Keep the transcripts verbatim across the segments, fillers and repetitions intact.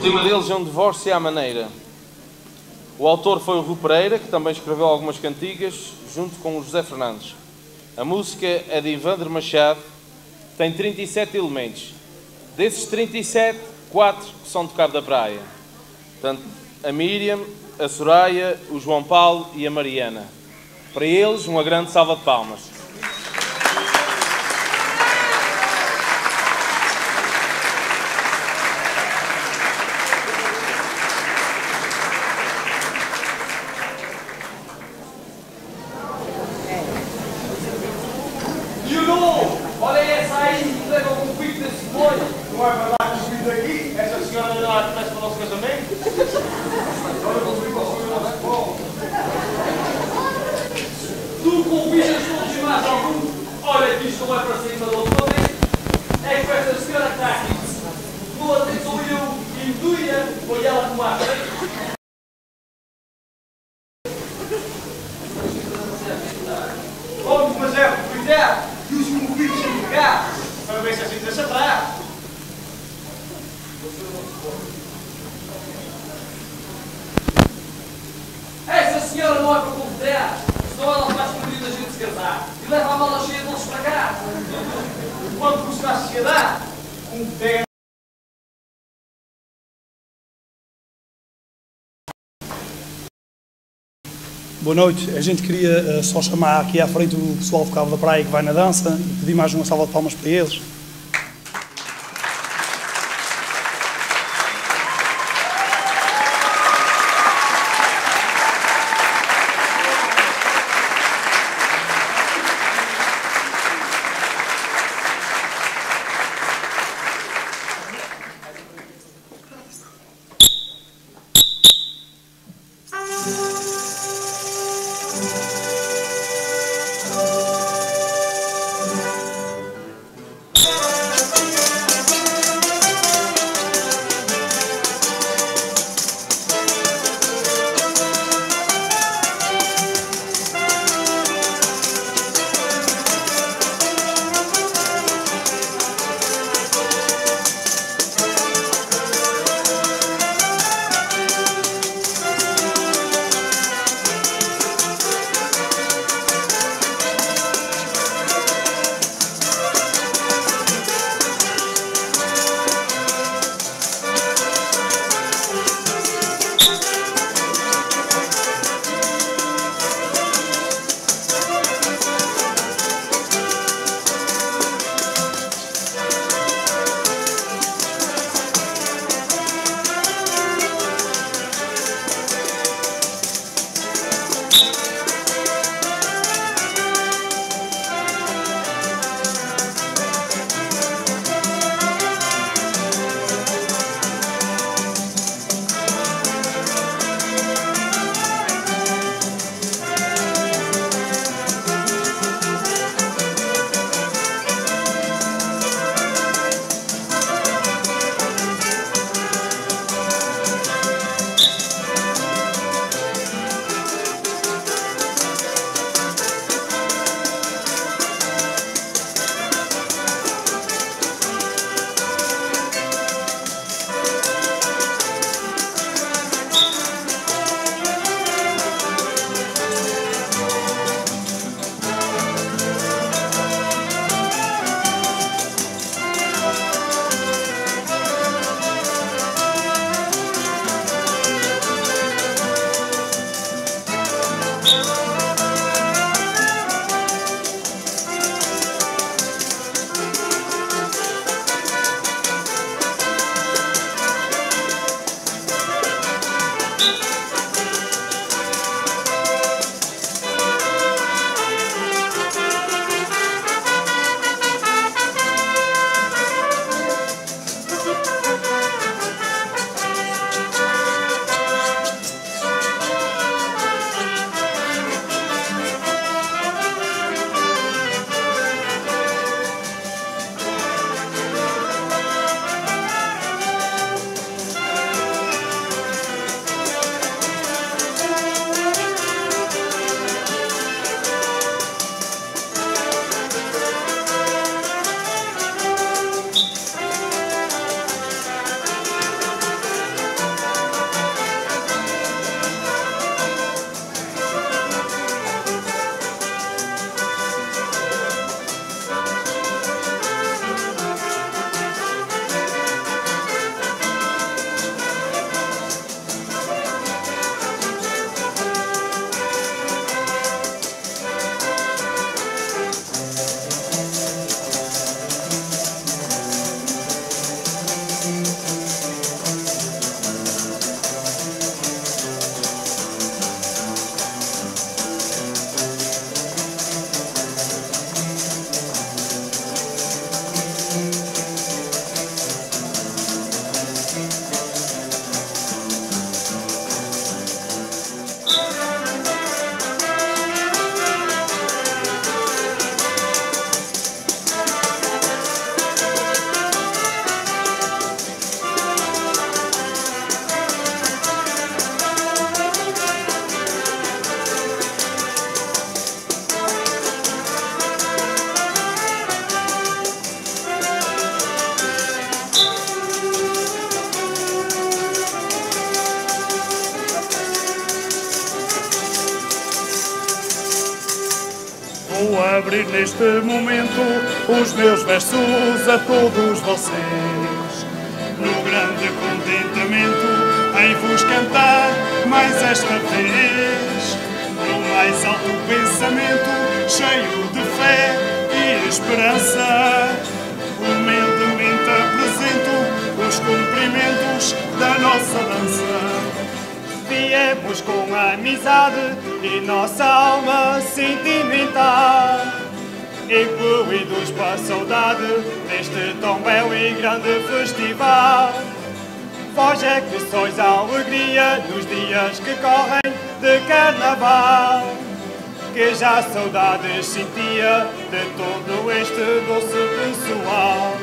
tema deles é um divórcio à maneira. O autor foi o Rui Pereira, que também escreveu algumas cantigas, junto com o José Fernandes. A música é de Ivandro Machado, tem trinta e sete elementos. Desses trinta e sete, quatro são de Cabo da Praia. Portanto, a Miriam, a Soraya, o João Paulo e a Mariana. Para eles, uma grande salva de palmas. Olha essa aí, que leva o convite desse boi. Não vai falar com os filhos aqui? Essa senhora não é que para o nosso casamento? Olha, vou subir para o seu nosso bom. Tu convidas todos e mais algum? Olha que isto não é para cima do outro momento. É que esta senhora que está aqui. Vou até sou eu e intuia, foi ela que mais. Vamos, mas é para cuidar. E os convites de cá, para ver se assim deixa atrás. Essa senhora não é para convidar, senão ela faz proibir a gente se casar e leva a mala cheia de bolsos para cá. Quanto custa a sociedade? Um pé. Boa noite. A gente queria uh, só chamar aqui à frente o pessoal do Cabo da Praia que vai na dança e pedir mais uma salva de palmas para eles. Thank abrir neste momento os meus versos a todos vocês. No grande contentamento em vos cantar mais esta vez. No mais alto pensamento, cheio de fé e esperança, humildemente apresento os cumprimentos da nossa dança. Viemos com amizade e nossa alma sentimental, imbuídos para a saudade deste tão belo e grande festival. Vós é que sois a alegria nos dias que correm de carnaval, que já saudades sentia de todo este doce pessoal.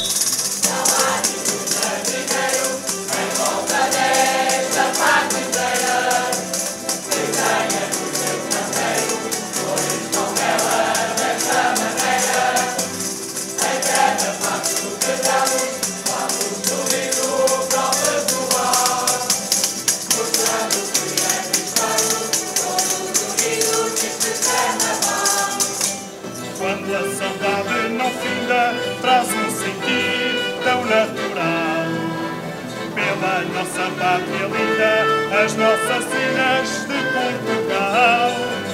Não há nenhum jardineiro em volta desta partideira que tenha no seu canteiro flores tão belas desta maneira. Em cada passo que damos, vamos sorrindo para o pessoal, mostrando que é cristão todos unidos neste carnaval. Quando a saudade não finda, traz um sentir tão natural pela nossa pátria linda, as nossas ilhas de Portugal.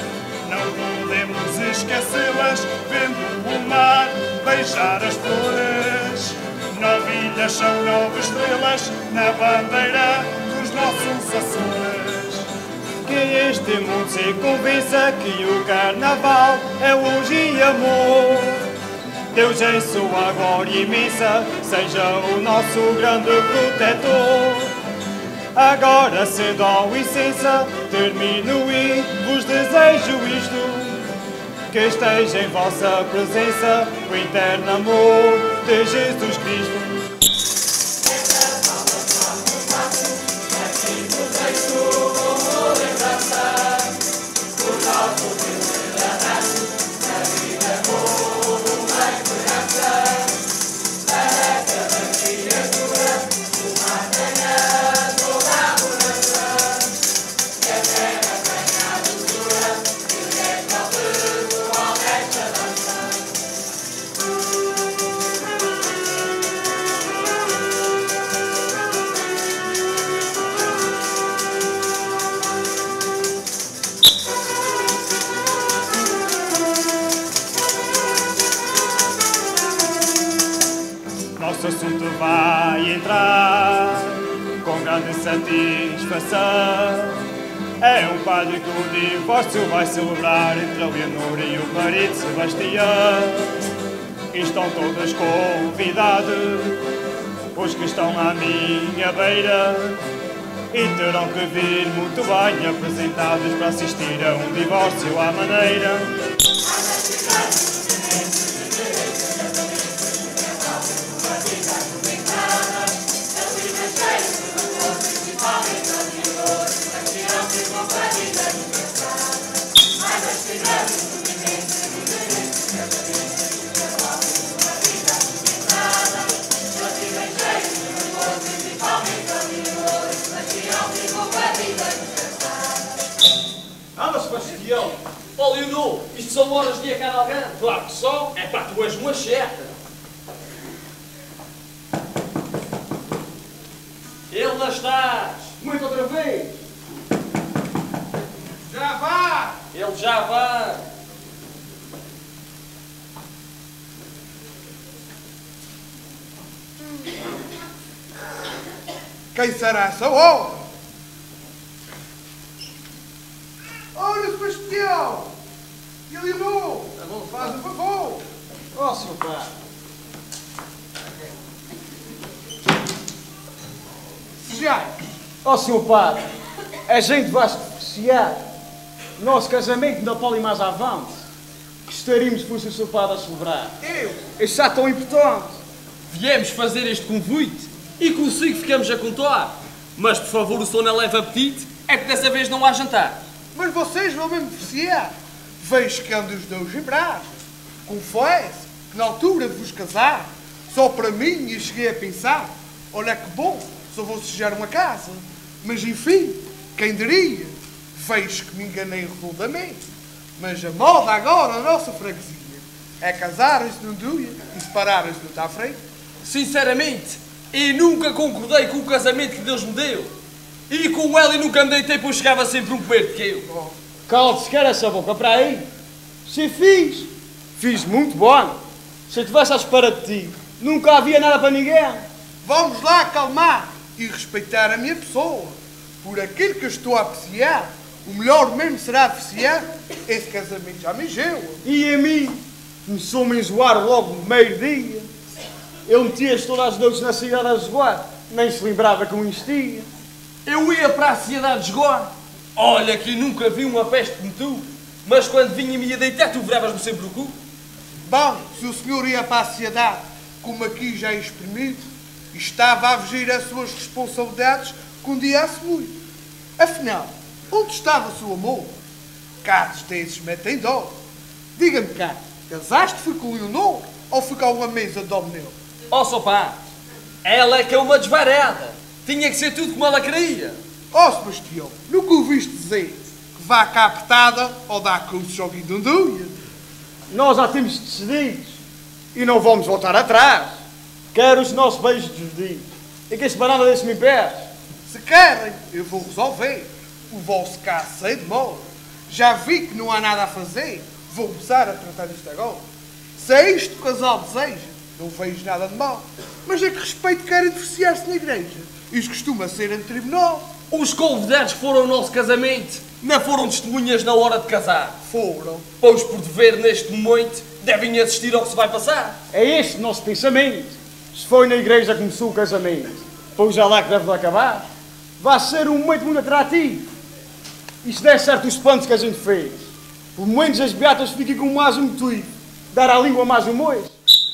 Não podemos esquecê-las, vendo o mar beijar as flores. Nove ilhas são nove estrelas na bandeira dos nossos Açores. Que este mundo se convença que o carnaval é luz e amor. Deus em sua glória imensa seja o nosso grande protetor. Agora, se dá licença, termino e vos desejo isto: que esteja em vossa presença o eterno amor de Jesus Cristo. Nosso assunto vai entrar com grande satisfação. É um padre que o divórcio vai celebrar entre a Leonor e o marido Sebastião. Estão todos convidados os que estão à minha beira e terão que vir muito bem apresentados para assistir a um divórcio à maneira. Anda, Sebastião! Ó, Leonor, isto são horas de acabar. Claro que são. É pá, tu és uma cheta. Ele lá estás. Muito outra vez. Já vá. Ele já vai. Quem será essa obra? Olha, Sebastião! Eleonor! Faz o favor! Ó, senhor padre. Sejai! Ó, senhor padre, a gente vai se beneficiar. Nosso casamento ainda pode ir mais avante. Gostaríamos que fosse o senhor padre a celebrar. Eu? Isso é tão importante. Viemos fazer este convite e consigo ficamos a contar. Mas, por favor, o senhor não leva apetite, é que dessa vez não há jantar. Mas vocês vão me beneficiar. Vejo que andam os dois em braços. Confesso que na altura de vos casar, só para mim eu cheguei a pensar: olha que bom, só vou sujar uma casa. Mas enfim, quem diria? Vejo que me enganei redondamente. Mas a moda agora, a nossa freguesia, É casarem-se num dia e separarem-se no à frente. Sinceramente, eu nunca concordei com o casamento que Deus me deu. E com ela eu nunca me deitei, pois chegava sempre um perto que eu. Cala-te sequer essa boca para aí. Se fiz, fiz muito bom. Se eu tivesse à espera de ti, nunca havia nada para ninguém. Vamos lá acalmar e respeitar a minha pessoa. Por aquilo que eu estou a apreciar, o melhor mesmo será apreciar esse casamento já me encheu. E a mim, começou-me a enjoar logo no meio-dia. Ele metia-se todas as noites na cidade a jogar, nem se lembrava que eu insistia. Eu ia para a cidade de jogar. Olha que eu nunca vi uma peste como tu. Mas quando vinha e me ia deitar, tu viravas-me sempre o cu. Bom, se o senhor ia para a cidade, como aqui já é exprimido, estava a fugir as suas responsabilidades com um dia muito. Afinal, onde estava o seu amor? Casos desses metem dó. Diga-me cá, casaste foi com o Leonor ou foi com uma mesa de domínio? Ó, sopá, ela é que é uma desvarada. Tinha que ser tudo como ela queria. Ó, Sebastião, nunca ouviste dizer que vá cá apertada ou dá com o joguinho de um dia? Nós já temos decididos e não vamos voltar atrás. Quero os nossos beijos dos dias. E que esse banana desse me pés. Se querem, eu vou resolver. O vosso caso sei de modo. Já vi que não há nada a fazer. Vou começar a tratar disto agora. Se é isto que o casal deseja, não vejo nada de mal. Mas é que respeito querem divorciar-se na igreja. Isso costuma ser em tribunal. Os convidados que foram ao nosso casamento não foram testemunhas na hora de casar. Foram. Pois por dever neste momento devem assistir ao que se vai passar. É este o nosso pensamento. Se foi na igreja que começou o casamento, pois é lá que deve acabar, vai ser um momento muito atrativo. E se der certo os planos que a gente fez, pelo menos as beatas fiquem com mais um motivo, dar à língua mais um moço.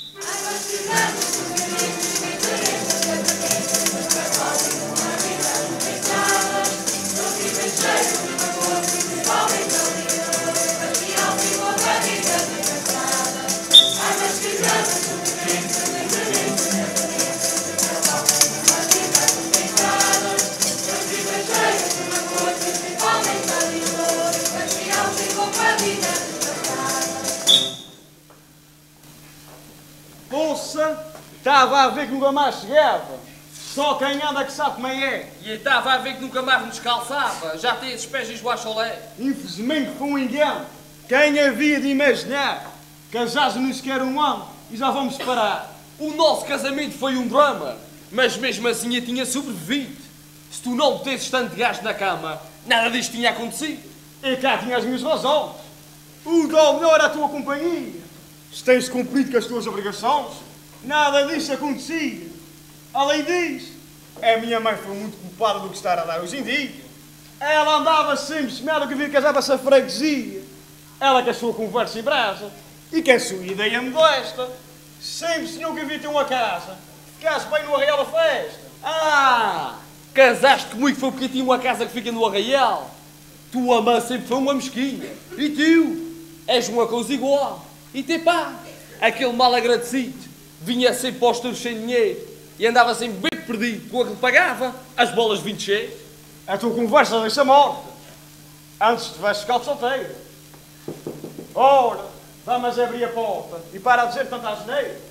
Poça, estava a ver que nunca mais chegava. Só quem anda que sabe como é. E eu estava a ver que nunca mais me descalçava. Já tem esses pés esguacho ao lé. Infelizmente foi um engano. Quem havia de imaginar? Casados-nos sequer um ano e já vamos parar. O nosso casamento foi um drama. Mas mesmo assim eu tinha sobrevivido. Se tu não metesses tanto gasto na cama, nada disto tinha acontecido. E cá tinha as minhas razões. O dó melhor era a tua companhia. Se tens cumprido com as tuas obrigações, nada disso acontecia. Além disso, a minha mãe foi muito culpada do que está a dar hoje em dia. Ela andava sempre semeada que havia casava-se a freguesia. Ela com a sua conversa e brasa. E com a sua ideia modesta. Sempre senhor que havia ter uma casa. Ficasse bem no arraial da festa. Ah! Casaste comigo foi porque tinha uma casa que fica no arraial. Tua mãe sempre foi uma mesquinha. E tu? És uma coisa igual. E te pá, aquele mal agradecido, vinha sempre para os teus sem dinheiro e andava sempre bem perdido com a que pagava as bolas vinte cheias. A tua conversa deixa morta. Antes tivesse ficado solteiro. Ora, vamos abrir a porta e para de dizer tanta asneira.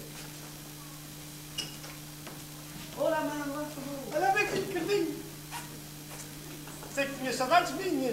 Ora, mano, olha bem que Ricardinho. Sei que tinha saudades minhas.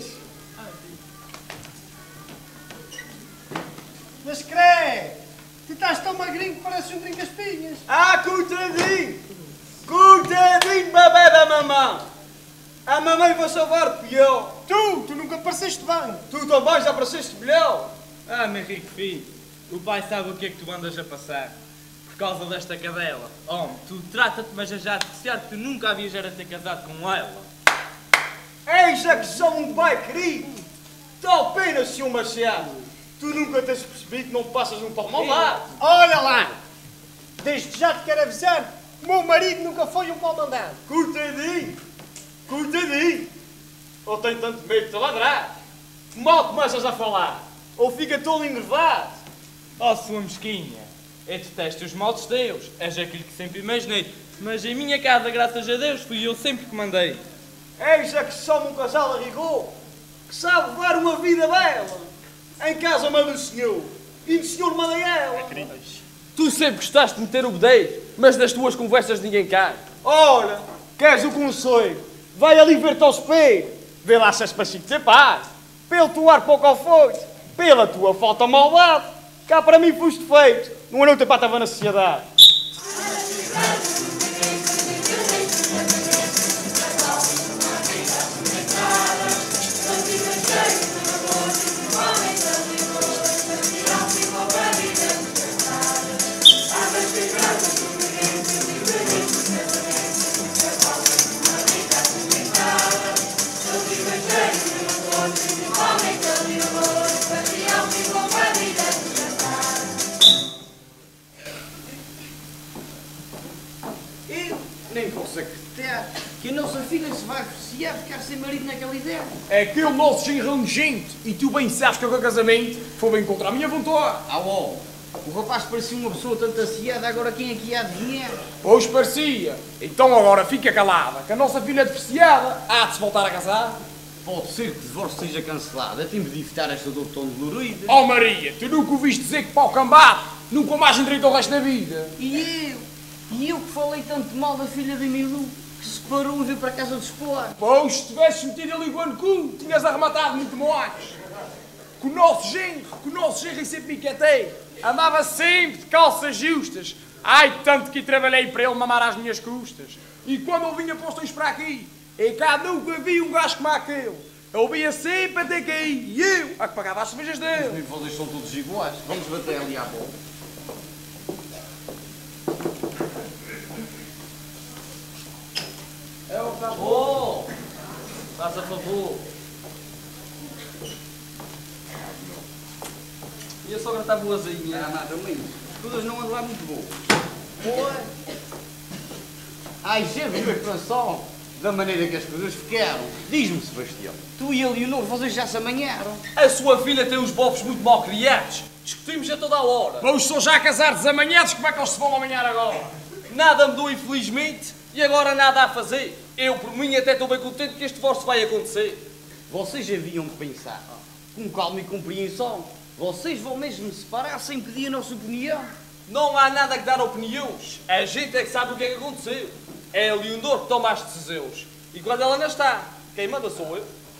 Mas crê, tu estás tão magrinho que parece um trinca-espinhas. Ah, coitadinho! Coitadinho, bebê da mamãe! A mamãe vai salvar pior. Tu, tu nunca pareceste bem. Tu também já pareceste melhor. Ah, meu rico filho, o pai sabe o que é que tu andas a passar. Por causa desta cadela. Homem, tu trata-te, mas é já apreciar que tu nunca havias era ter casado com ela. Eis a que sou um pai querido. Tal pena, senhor Machado. Tu nunca tens percebido que não passas um pau mandado. Olha lá, desde já te quero avisar, o meu marido nunca foi um pau mandado. Coitadinho, coitadinho. Ou tem tanto medo de te ladrar. Mal começas a falar, ou fica todo enervado. Oh, sua mesquinha, eu detesto os modos de Deus. És aquilo que sempre imaginei. Mas em minha casa, graças a Deus, fui eu sempre que mandei. Eis a que somos um casal a rigor, que sabe levar uma vida bela. Em casa manda o senhor, e o senhor manda ela. queridos. Tu sempre gostaste de meter o bedelho, mas nas tuas conversas ninguém cai. Ora, queres o conselho? Vai ali ver-te ao espelho. Vê lá se és para Chico de paz. Pelo teu ar pouco ao foito. Pela tua falta maldade. Cá para mim foste feito. Numa noite para estava na sociedade. Eu nem posso acreditar que a nossa filha se vai apreciar ficar sem marido naquela ideia. É aquele nosso genro nojento. E tu bem sabes que eu com o casamento foi bem contra a minha vontade. Ah, ó, o rapaz parecia uma pessoa tanto ansiada, agora quem aqui há de adivinhar? Pois parecia. Então agora fica calada, que a nossa filha é depreciada. Há de se voltar a casar. Pode ser que o divórcio seja cancelado. É tempo de evitar esta dor tão dolorida. Oh Maria, tu nunca ouviste dizer que para o cambate nunca mais endireita o resto da vida. E eu? E eu que falei tanto mal da filha de Milu, que se parou e veio para a casa dos pobres. Pois, se tivesses metido ali o ano cu, tinhas arrematado muito mais. Que o nosso genro, que o nosso genro sempre piquetei, andava sempre de calças justas. Ai, tanto que trabalhei para ele mamar às minhas custas. E quando ele vinha posto isto para aqui, e cá nunca havia um gajo como aquele. Ele vinha sempre até cair, e eu, a que pagava as cervejas dele. Os vocês são todos iguais. Vamos bater ali à bola. É o cabo. Faz a favor. E a sogra está boazinha. Ah, nada menos. As coisas não andam lá muito boas. Boa. Ai, já viu a expansão da maneira que as coisas ficaram. Diz-me, Sebastião, tu e a Leonor, vocês já se amanharam? A sua filha tem os bofos muito mal criados. Discutimos a toda a hora. Vamos só já casar desamanhados, como é que eles se vão amanhar agora? Nada mudou, infelizmente, e agora nada a fazer. Eu, por mim, até estou bem contente que este divórcio vai acontecer. Vocês haviam de pensar, com calma e compreensão. Vocês vão mesmo separar sem pedir a nossa opinião? Não há nada que dar opiniões. A gente é que sabe o que é que aconteceu. É a Leonor que toma as decisões. E quando ela não está, quem manda sou eu.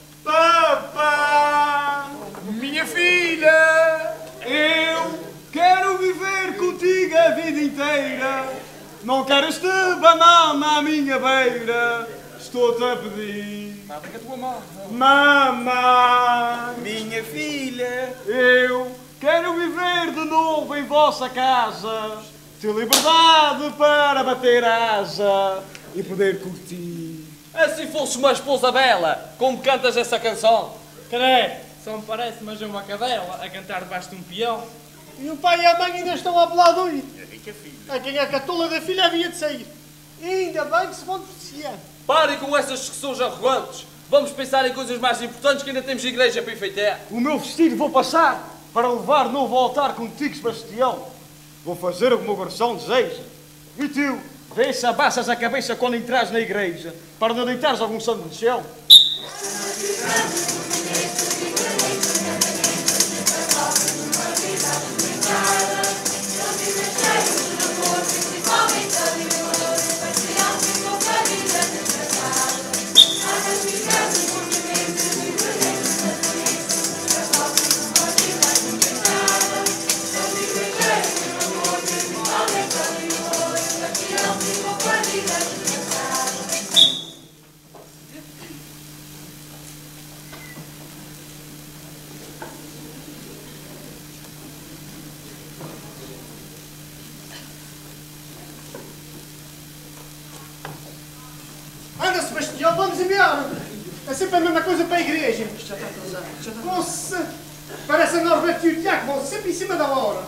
Papá, minha filha, eu quero viver contigo a vida inteira. Não quero este banana à minha beira. Estou-te a pedir. Nada que a tua mãe. Mamãe, minha filha, eu quero viver de novo em vossa casa. Ter liberdade para bater asa e poder curtir. Assim fosse uma esposa bela, como cantas essa canção. Creio, só me parece, mas é uma cadela a cantar debaixo de um peão. E o pai e a mãe ainda estão a falar doido. A quem é que a tola da filha havia de sair. E ainda bem que se vão divorciar. Parem com essas discussões arrogantes. Vamos pensar em coisas mais importantes que ainda temos igreja para enfeitar. O meu vestido vou passar para levar novo altar contigo, Sebastião. Vou fazer o que o meu coração deseja. E tu, vê se abaixas a cabeça quando entras na igreja, para não deitares algum santo no chão. Anda, Sebastião, vamos embora. É sempre a mesma coisa para a igreja. Já está atrasado. Já está... Nossa, parece a Norberto e o Tiago, vão sempre em cima da hora.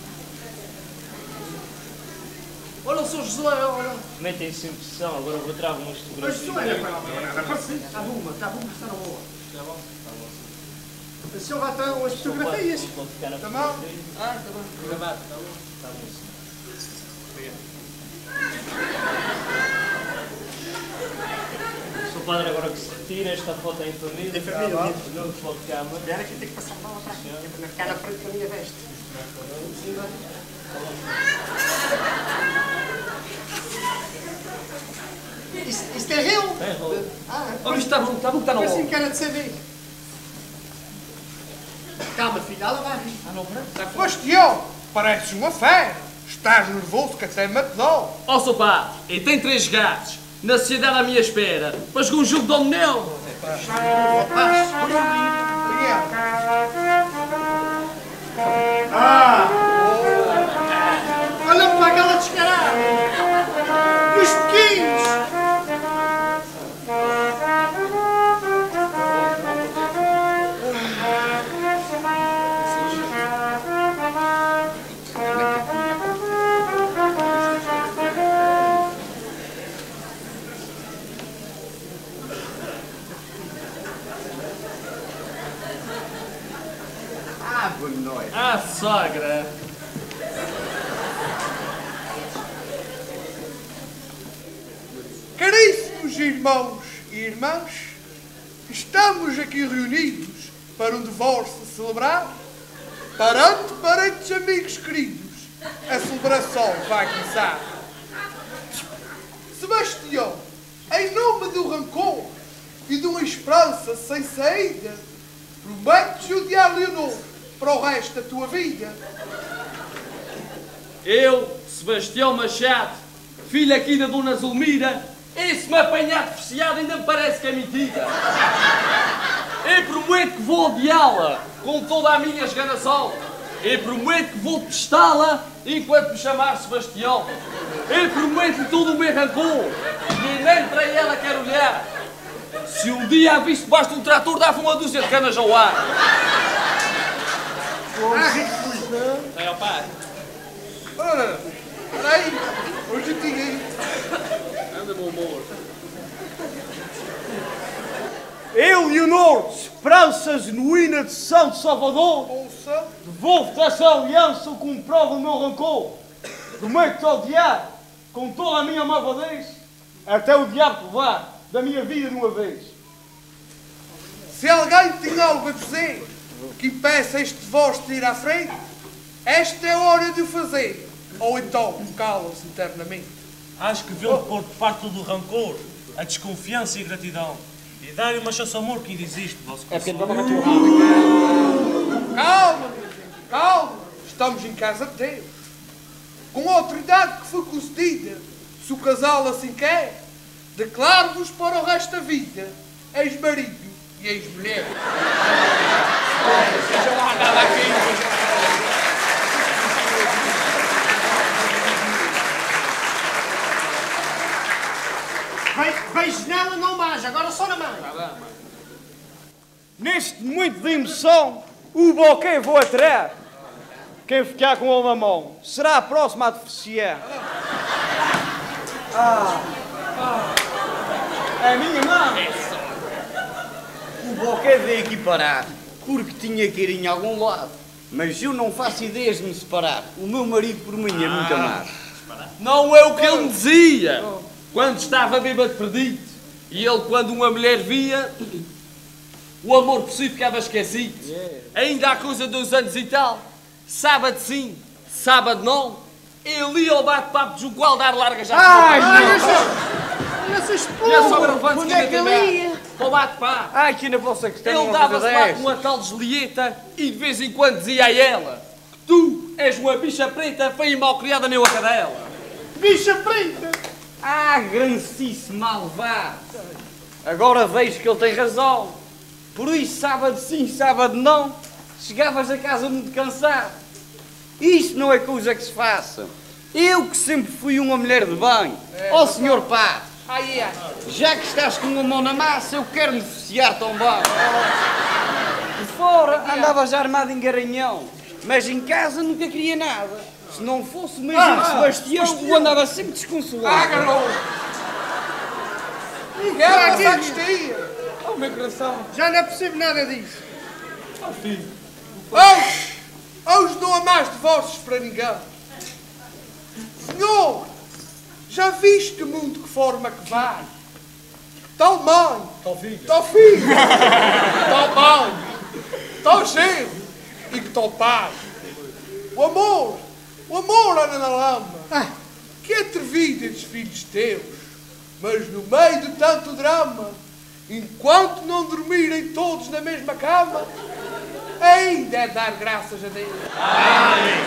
Olha o seu Josué, olha. Metem-se em pressão, agora vou trazer umas Mas fotografias. Josué, não é nada parecido. Está bom, está bom, está na boa. Está bom? Está bom. O senhor já estão as fotografias. Pode ficar na Está mal? fotografia. Ah, está bem. Gravado, está bom. Está bom, sim. Sou padre agora que se retira, esta foto é em família. Em família. Não foto de câmara. Espera que tem que passar a bola para aqui, para ficar na frente da minha veste. Isto, isto é real? É, Raul. Ah, Oh, isto está bom, está bom, está Parece-me bom. cara de saber. Calma, filha, ela vai. Ah, não, pronto. Sebastião, pareces uma fera. Estás nervoso que até me dó. Ó, seu padre, e tem três gatos na sociedade à minha espera, mas com um jogo de dominel. Rapaz, obrigado. Ah! Olha para aquela descarada. Os pequenos. Ah, boa noite. Ah, sogra. Caríssimos irmãos e irmãs, estamos aqui reunidos para um divórcio celebrar. Parante, parentes, amigos queridos, a celebração vai começar. Sebastião, em nome do rancor e de uma esperança sem saída, prometes odiar Leonor para o resto da tua vida. Eu, Sebastião Machado, filho aqui da Dona Zulmira, e se me apanhar de fechado ainda me parece que é mentira. Eu prometo que vou odiá-la com toda a minha esganação. Eu prometo que vou testá-la enquanto me chamar Sebastião. Eu prometo todo o meu rancor e nem para ela quero olhar. Se um dia a visse debaixo de um trator, dava uma dúzia de canas ao ar. É, ó pai. Ora, peraí, hoje eu tinha. Anda, meu amor. Eu, Leonor, esperança genuína de Santo Salvador, Ouça, devolvo-te essa aliança como prova do meu rancor. Prometo-te odiar com toda a minha malvadez até o diabo levar da minha vida de uma vez. se alguém tem algo a dizer que impeça este divórcio de ir à frente, esta é a hora de o fazer, ou então cala-se eternamente. Acho que devemos pôr de parte do rancor, a desconfiança e a gratidão. E dar-lhe uma chance ao amor que ainda existe, vosso É porque coração. não vai ter Calma, minha gente, calma. Estamos em casa de Deus. Com a autoridade que foi concedida, se o casal assim quer, declaro-vos para o resto da vida ex-marido e ex-mulher. Deixa lá andar aqui. Be beijos nela não mais, agora só na mão. Neste momento de emoção, o boquê vou atrás. Quem ficar com ele na mão será a próxima a deficiar. Ah, ah, é a minha mão. O boquê veio aqui parar, porque tinha que ir em algum lado. Mas eu não faço ideias de me separar. O meu marido por mim é muito amado. Não é o que ele me dizia quando estava bêbado perdido. E ele, quando uma mulher via, o amor por si ficava esquecido. Ainda há coisa de dois anos e tal, sábado sim, sábado não, ele ia ao bate-papo de um qual dar larga já. Ai, Olha só, olha essa E a espuma. sogra levanta-se Onde é que ele ia? para o bate-papo. ai, que ainda posso acreditar Ele numa dava-se coisa lá desta. com uma tal deslieta e de vez em quando dizia a ela que tu és uma bicha preta feia e mal criada nem a cadela. Bicha preta. Ah, grandíssimo malvado! Agora vejo que ele tem razão. Por isso, sábado sim, sábado não, chegavas a casa muito cansado. Isto não é coisa que se faça. Eu que sempre fui uma mulher de bem. Ó senhor Padre, Ai, ai. já que estás com uma mão na massa, eu quero me oficiar tão bem. De fora andava já armado em garanhão, mas em casa nunca queria nada. Se não fosse o mesmo Ah, Sebastião, eu andava sempre desconsolado. Ah, garoto. Guerra à sacristia. Oh, meu coração. Já não percebo nada disso. Hoje, hoje não há mais divórcios para ninguém. Senhor, já viste o mundo que forma que vai? Tal mãe, tal filho, tal filho, tal mãe, tal genro e que tal pai. O amor, O amor anda na lama. Ah, que atrevido estes filhos teus. Mas no meio de tanto drama, enquanto não dormirem todos na mesma cama, ainda é dar graças a Deus. Amém.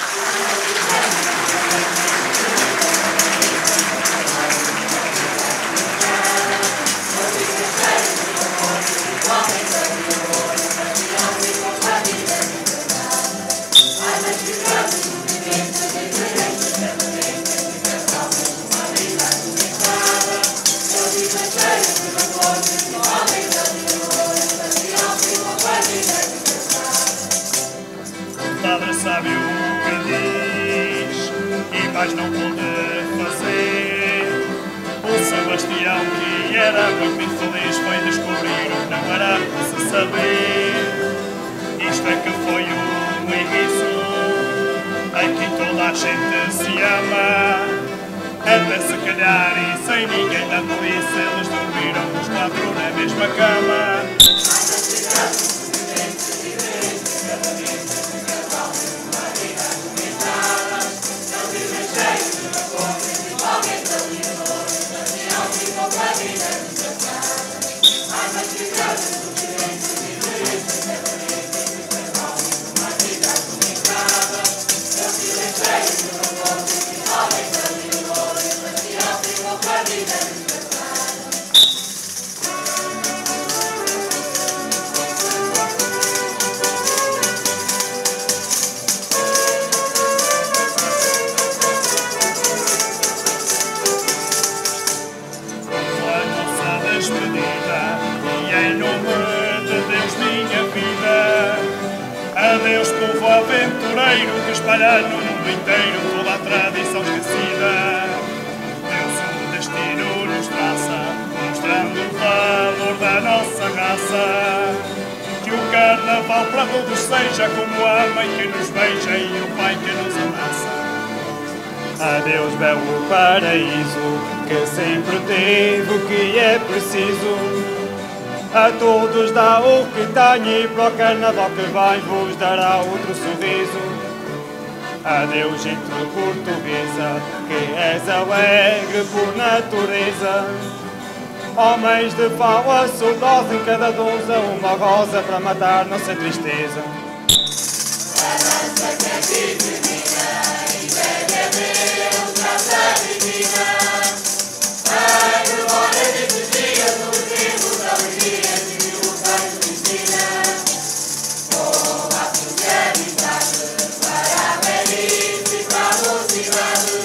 O padre sabe o que diz e mais não pôde fazer. O Sebastião, que era muito infeliz, foi descobrir o que não era preciso saber. Isto é que foi um início, aqui toda a gente se ama. Até se calhar e sem ninguém da polícia, eles dormiram os quatro na mesma cama. Adeus, povo aventureiro que espalha no mundo inteiro toda a tradição esquecida. Deus o destino nos traça, mostrando o valor da nossa raça. Que o carnaval para todos seja como a mãe que nos beija e o pai que nos abraça. Adeus, belo paraíso, que sempre teve o que é preciso. A todos dá o que tem e para o carnaval que vem vos dará outro sorriso. Adeus, gente portuguesa, que és alegre por natureza. Homens de fala, soldados em cada donza, uma rosa para matar nossa tristeza. A dança que é divina e pede a Deus graça divina. A glória destes dias no tempo da alegria que o Pai nos ensina. Com a sinceridade para a velhice e para a mocidade.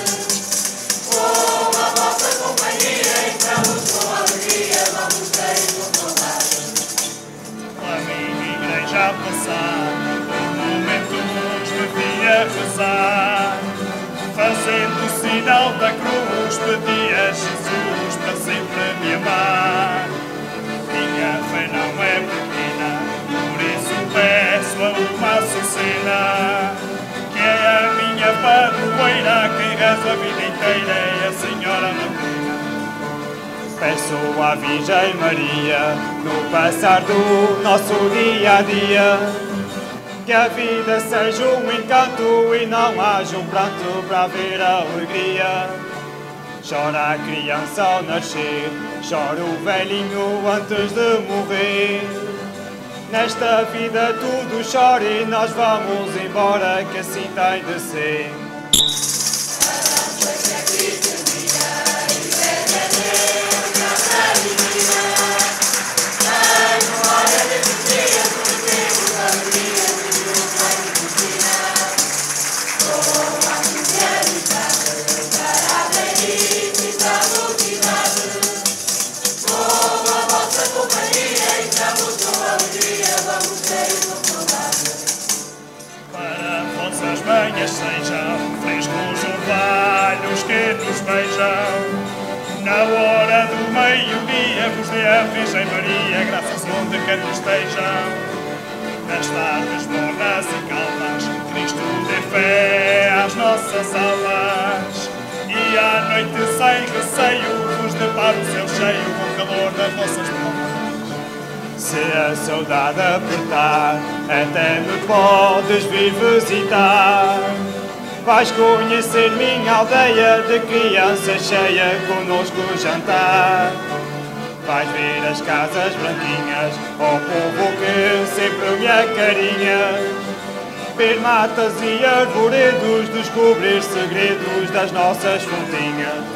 Com a vossa companhia entramos com alegria, vamos ter com saudade. A minha igreja a passar, por momentos me vi a rezar. Fazendo o sinal da cruz, pedi a Jesus para sempre me amar. Minha fé não é pequena, por isso peço a uma Açucena, que é a minha padroeira, quem reza a vida inteira é a Senhora Madalena. Peço à Virgem Maria, no passar do nosso dia a dia, que a vida seja um encanto e não haja um pranto para ver a alegria. Chora a criança ao nascer, chora o velhinho antes de morrer. Nesta vida tudo chora e nós vamos embora, que assim tem de ser. Manhãs sejam frescos orvalhos que nos beijam. Na hora do meio-dia vos dê a Virgem Maria graças onde quer que estejam. Nas tardes mornas e calmas, Cristo dê fé às nossas almas. E à noite sem receio vos depara o céu cheio com o calor das vossas palmas. Se a saudade apertar, até me podes vir visitar. Vais conhecer minha aldeia de criança cheia, conosco jantar. Vais ver as casas branquinhas, ó povo que sempre me acarinha. Ver matas e arvoredos, descobrir segredos das nossas fontinhas.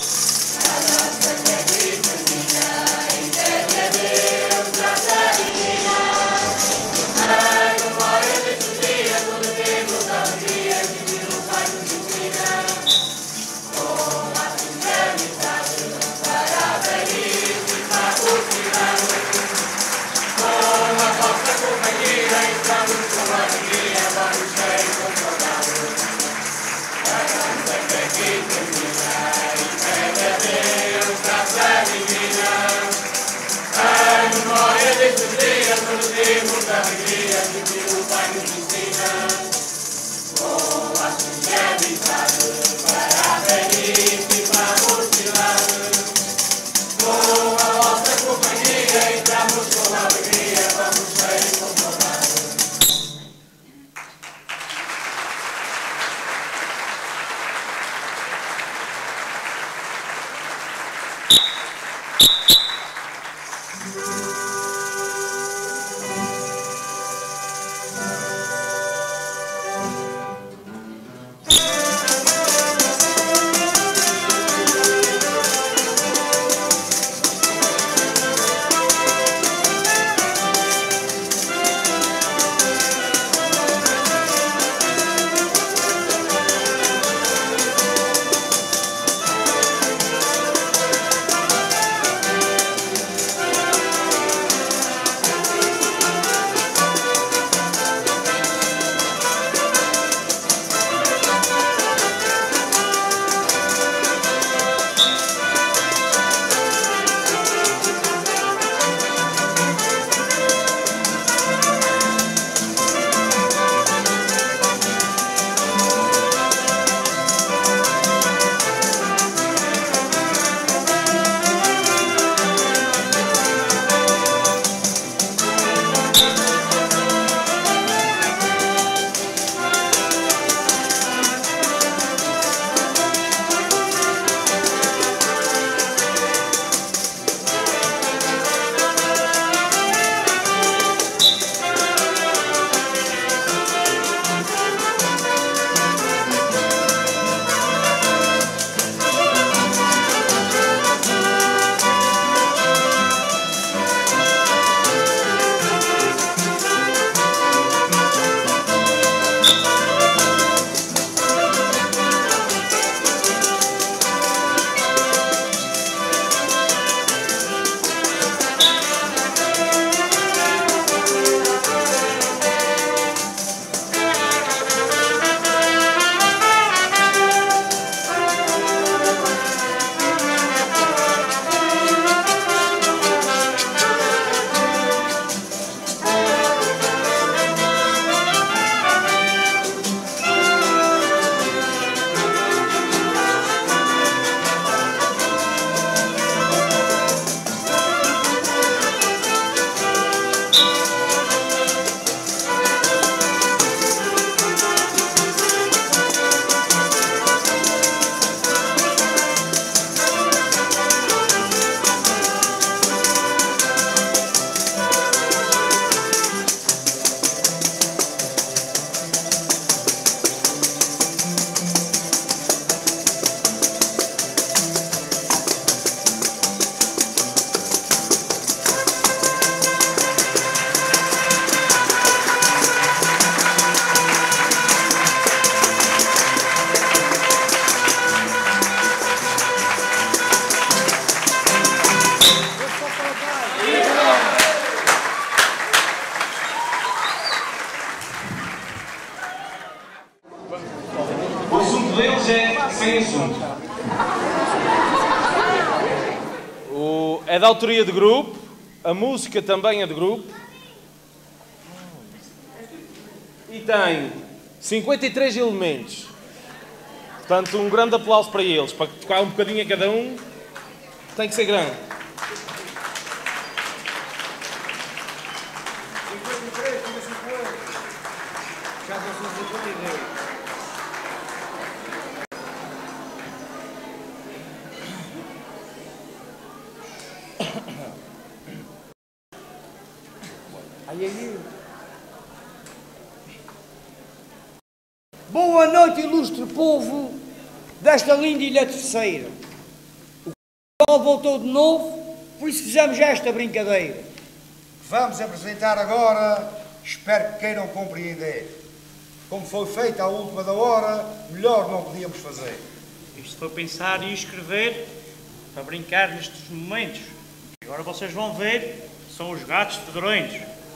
sem assunto. O, é da autoria de grupo, a música também é de grupo. E tem cinquenta e três elementos. Portanto, um grande aplauso para eles, para tocar um bocadinho a cada um. Tem que ser grande. cinquenta e três, cinquenta e cinco anos. Já passou cinquenta e três. Ai, ai, ai. Boa noite, ilustre povo desta linda Ilha Terceira. O carnaval voltou de novo, por isso fizemos esta brincadeira. Vamos apresentar agora, espero que queiram compreender. Como foi feito à última da hora, melhor não podíamos fazer. Isto foi pensar e escrever para brincar nestes momentos. Agora vocês vão ver, são os gatos fedorões.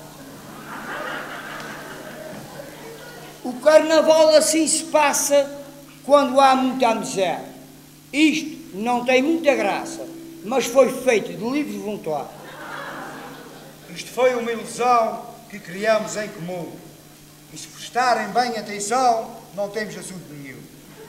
O carnaval assim se passa quando há muita amizade. Isto não tem muita graça, mas foi feito de livre vontade. Isto foi uma ilusão que criamos em comum. E se prestarem bem atenção, não temos assunto nenhum.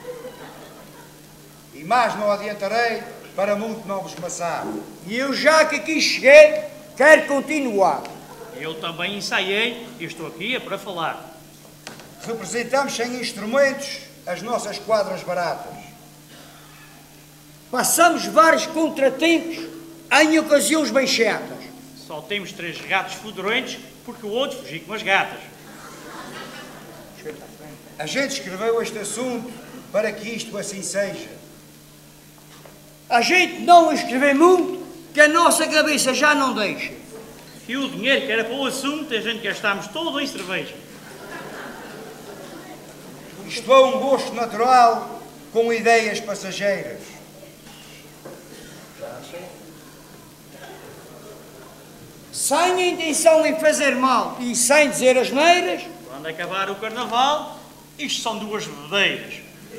E mais não adiantarei, para muito não vos maçar. E eu já que aqui cheguei, quero continuar. Eu também ensaiei e estou aqui é para falar. Representamos sem instrumentos as nossas quadras baratas. Passamos vários contratempos em ocasiões bem chatas. Só temos três gatos fedorentes porque o outro fugiu com as gatas. A gente escreveu este assunto para que isto assim seja. A gente não escreveu muito, que a nossa cabeça já não deixa. E o dinheiro que era para o assunto, a gente gastámos todo em cerveja. Isto é um gosto natural com ideias passageiras. Sem intenção em fazer mal e sem dizer asneiras. Quando acabar o carnaval, isto são duas bebedeiras.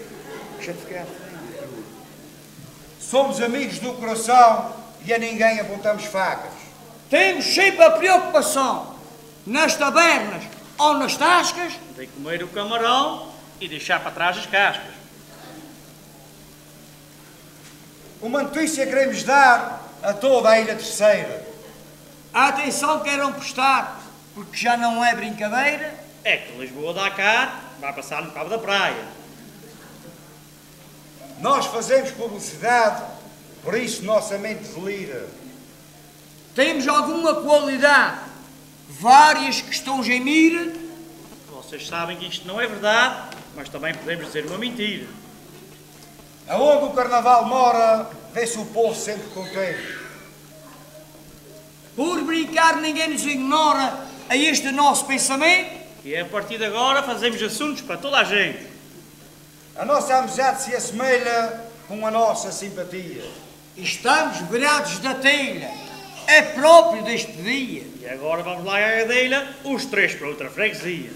Somos amigos do coração e a ninguém apontamos facas. Temos sempre a preocupação, nas tabernas ou nas tascas, de comer o camarão e deixar para trás as cascas. Uma notícia queremos dar a toda a Ilha Terceira. A atenção que queiram prestar, porque já não é brincadeira, é que Lisboa dá cá, vai passar no Cabo da Praia. Nós fazemos publicidade, por isso nossa mente delira. Temos alguma qualidade, várias questões em mira. Vocês sabem que isto não é verdade, mas também podemos dizer uma mentira. Aonde o carnaval mora, vê-se o povo sempre contente. Por brincar ninguém nos ignora a este nosso pensamento. E a partir de agora fazemos assuntos para toda a gente. A nossa amizade se assemelha com a nossa simpatia. Estamos virados da telha, é próprio deste dia. E agora vamos lá à gadelha, os três para outra freguesia.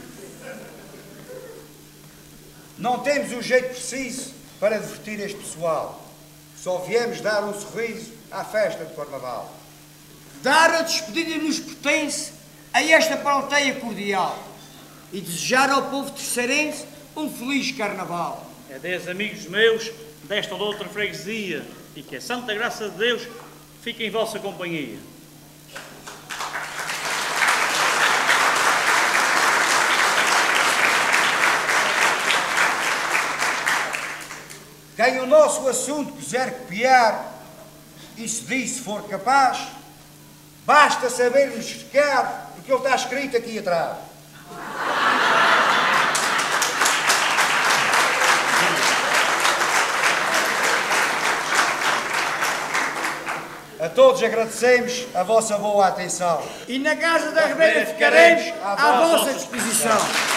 Não temos o jeito preciso para divertir este pessoal. Só viemos dar um sorriso à festa de carnaval. Dar a despedida nos pertence a esta plateia cordial e desejar ao povo terceirense um feliz carnaval. É dez amigos meus desta ou de outra freguesia e que a santa graça de Deus fique em vossa companhia. Quem o nosso assunto quiser copiar, e se diz se for capaz, basta saber-nos ficar o que ele está escrito aqui atrás. A todos agradecemos a vossa boa atenção. E na Casa da Ribeira ficaremos à vossa disposição.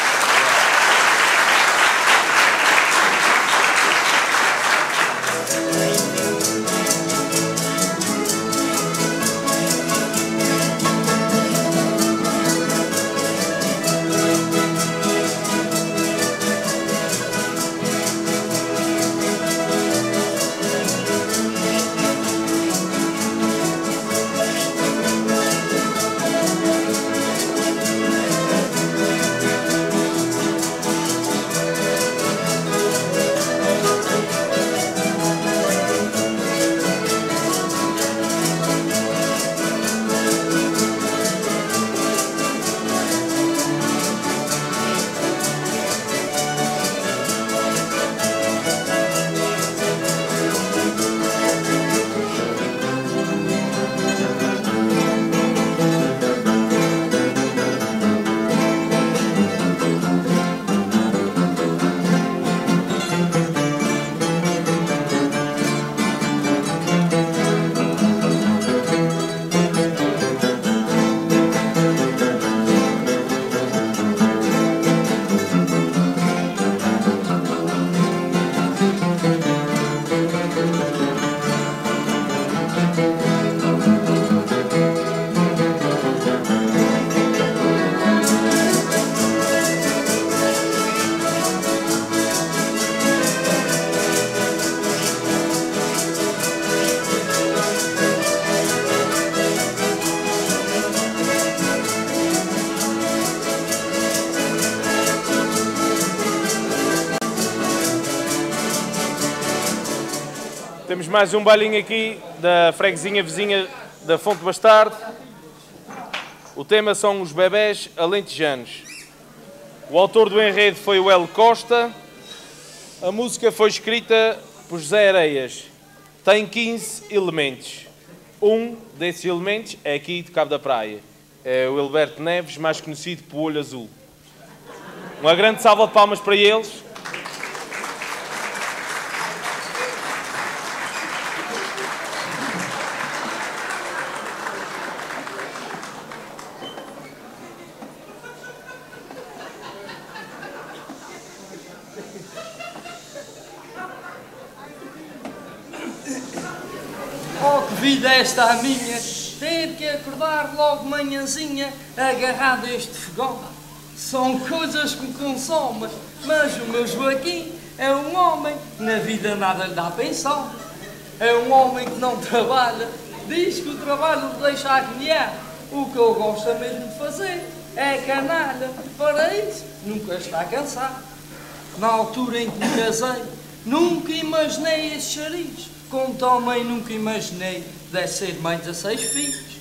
Temos mais um bailinho aqui da freguesinha vizinha da Fonte Bastardo. O tema são os bebés alentejanos. O autor do enredo foi o Hélio Costa. A música foi escrita por José Areias. Tem quinze elementos. Um desses elementos é aqui de Cabo da Praia. É o Hilberto Neves, mais conhecido por Olho Azul. Uma grande salva de palmas para eles. Oh, que vida é esta a minha, ter que acordar logo manhãzinha agarrado a este fogão. São coisas que me consomem, mas o meu Joaquim é um homem que na vida nada lhe dá pensão. É um homem que não trabalha, diz que o trabalho o deixa agoniar. O que eu gosto mesmo de fazer é canalha, para isso nunca está cansado. Na altura em que me casei, nunca imaginei esses charizos. Como também nunca imaginei de ser mãe de seis filhos.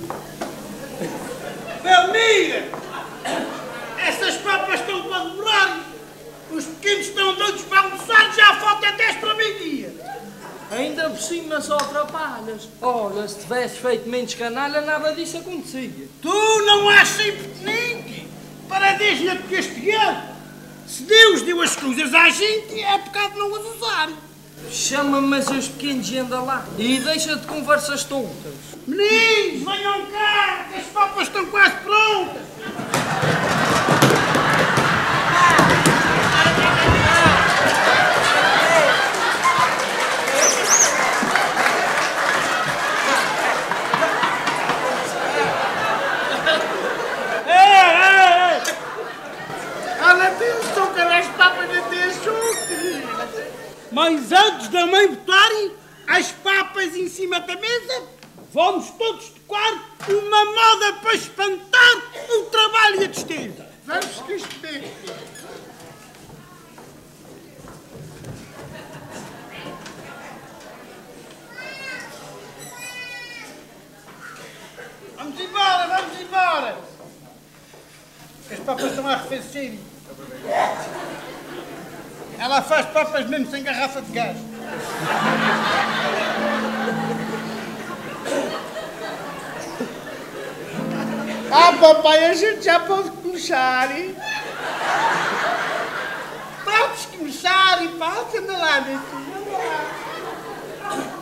Belmira! Essas papas estão para demorar. Os pequenos estão doidos para almoçar, já falta dez para meio-dia. Ainda por cima só atrapalhas. Olha, se tivesse feito menos canalha, nada disso acontecia. Tu não és sempre ninguém. Para dizer que este ano, se Deus deu as coisas à gente, é pecado não as usar. Chama-me mas os pequenos e anda lá. E deixa de conversas tontas. Meninos, venham cá, que as papas estão quase prontas. Ei, ei, ei! Olha, estão cada as papas de ter chute. Mas antes da mãe botarem as papas em cima da mesa, vamos todos tocar uma moda para espantar o trabalho e a tristeza. Vamos que isto dê. Vamos embora, vamos embora. As papas estão a arrefecer. Ela faz papas mesmo sem garrafa de gás. Ah, papai, a gente já pode começar, hein? Podes começar e pá, anda lá, neto. Anda lá.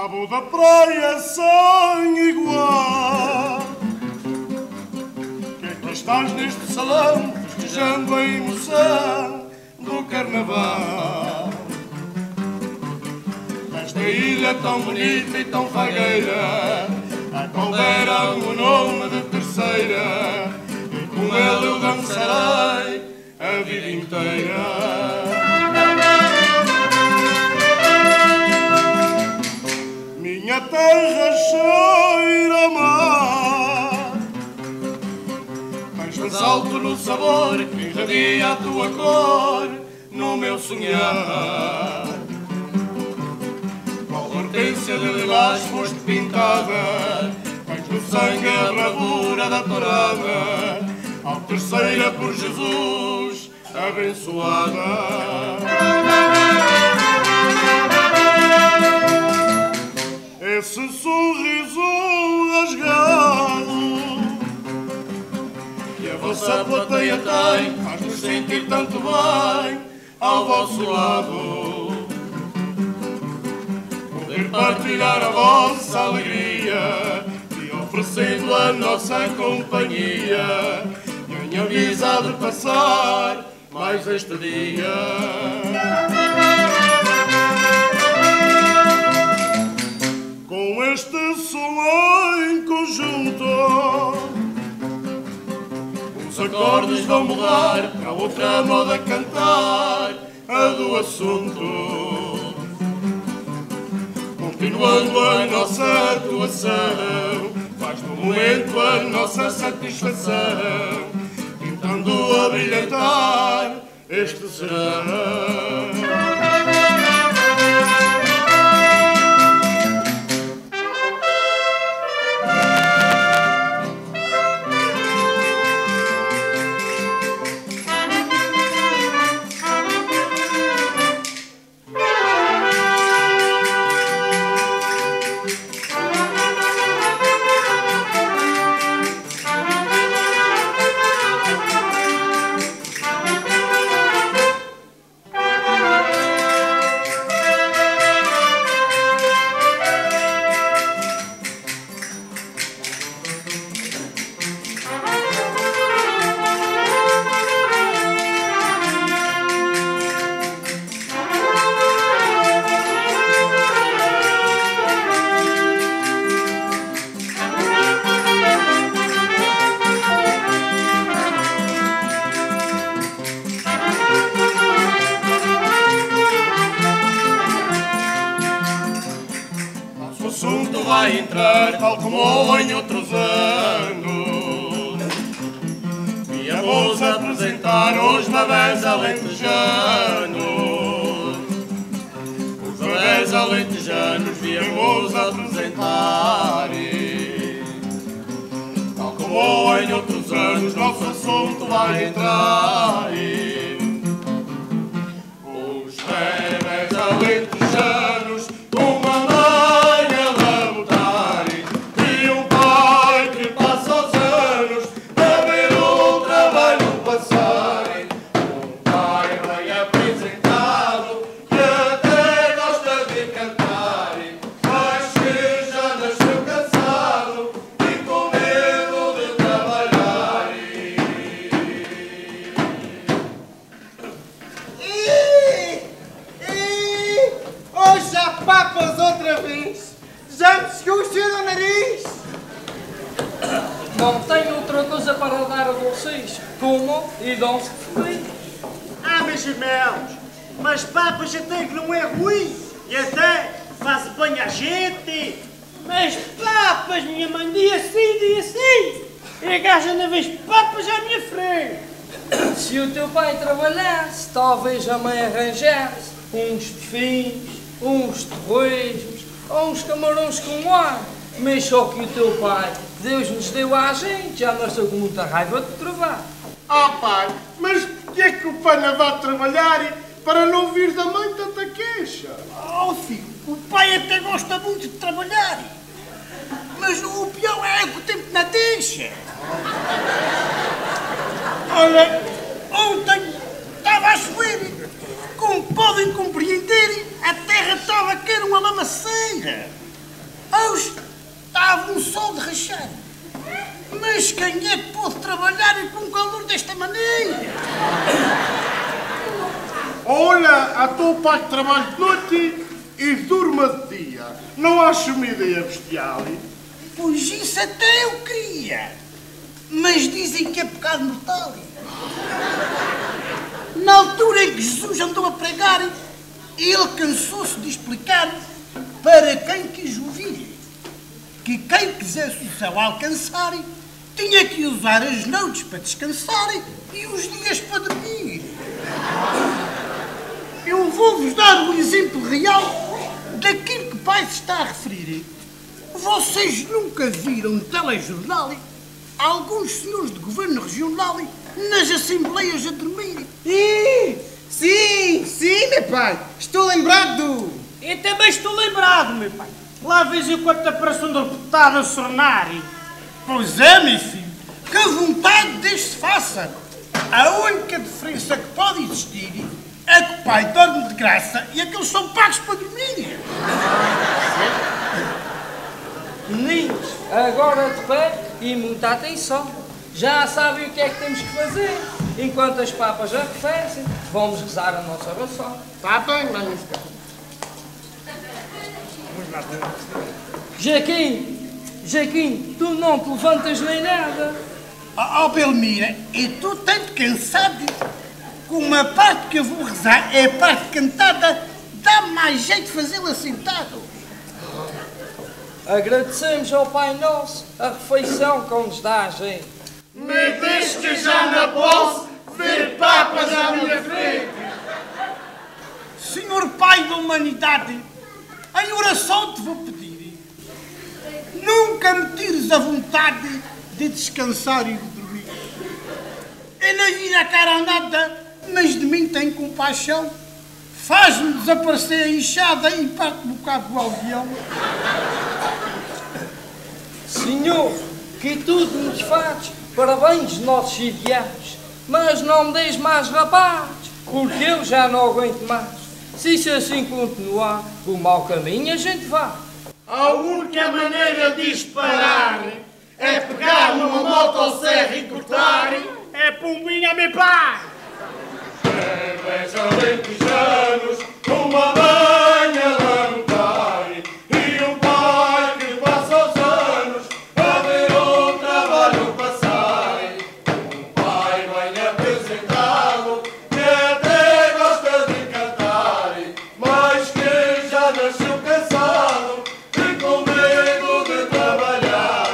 Cabo da praia sem igual, que aqui estás neste salão, festejando a emoção do carnaval. Nesta ilha tão bonita e tão vagueira, a qual deram o nome de terceira, e com ela eu dançarei a vida inteira. Minha terra cheira a mar, mas ressalto no sabor que irradia a tua cor no meu sonhar. Qual hortência de lilás foste pintada, mas no sangue a bravura da tourada, ao terceira por Jesus abençoada. Esse sorriso rasgado que a vossa plateia tem faz-nos sentir tanto bem ao vosso lado. Poder partilhar a vossa alegria e oferecendo a nossa companhia, tenho avisado de passar mais este dia. Com este som em conjunto, os acordes vão mudar para outra moda cantar a do assunto. Continuando a nossa atuação, faz no momento a nossa satisfação, tentando abrilhantar este serão. Vai entrar tal como em outros anos. Viemos apresentar os babés alentejanos. Os babés alentejanos viemos apresentar. Tal como em outros anos, nosso assunto vai entrar. Os babés alentejanos, uma mãe não tenho outra coisa para dar a vocês. Comam e dão-se feliz. Ah, meus irmãos, mas papas até que não é ruim e até faz bem a gente. Mas papas, minha mãe, dia sim, dia sim. E a gaja não vês papas à minha frente. Se o teu pai trabalhasse, talvez a mãe arranjasse uns bifinhos, uns torresmos, ou uns camarões com ar. Mas só que o teu pai, Deus nos deu à gente, já nasceu com muita raiva de trabalho. Ah, pai, mas porquê é que o pai não vai trabalhar para não ouvir da mãe tanta queixa? Oh, filho, o pai até gosta muito de trabalhar. Mas o pior é que o tempo não deixa. Olha, ontem estava a chover. Como podem compreender, a terra estava a cair uma lamaceira. Hoje estava um sol de rachar. Mas quem é que pôde trabalhar com calor desta maneira? Olha, a teu pai que trabalha de noite e durma de dia. Não acho uma ideia bestial? Pois isso até eu queria. Mas dizem que é pecado mortal. Na altura em que Jesus andou a pregar, ele cansou-se de explicar para quem quis ouvir que quem quisesse o céu alcançar tinha que usar as noites para descansar e os dias para dormir. Eu vou-vos dar um exemplo real daquilo que o pai se está a referir. Vocês nunca viram no telejornal alguns senhores de governo regional nas assembleias a dormir? Ih, sim, sim, meu pai. Estou lembrado. Eu também estou lembrado, meu pai. Lá vejo enquanto aparece um deputado a sornar. Pois é, meu filho. Que a vontade deste se faça. A única diferença que pode existir é que o pai dorme de graça e aqueles são pagos para dormir. Meninos, agora de pé e muita atenção. Já sabem o que é que temos que fazer. Enquanto as papas arrefecem, vamos rezar a nossa oração. Está bem, magnífica. Jaquim, Jaquim, tu não te levantas nem nada. Ó, oh, Belmira, eu estou tanto cansado que uma parte que eu vou rezar é a parte cantada. Dá mais jeito de fazê-la sentado. Agradecemos ao Pai Nosso a refeição que nos dá a gente. Me diz que já não posso ver papas à minha frente. Senhor Pai da Humanidade, em oração te vou pedir. Nunca me tires a vontade de descansar e de dormir. Eu não vir a cara a nada, mas de mim tem compaixão. Faz-me desaparecer a enxada e parte-me o cabo do aldeão. Senhor, que tudo nos faz, parabéns nossos ideais. Mas não me deis mais rapazes, porque eu já não aguento mais. Se isso assim continuar, o mau caminho a gente vai. A única maneira de disparar é pegar numa motosserra e cortar. É pombinha, meu pai! Cerveja alentejanos, uma banha a levantar. E um pai que passa os anos a ver o trabalho passar. Um pai bem apresentado que até gosta de cantar, mas que já nasceu cansado e com medo de trabalhar.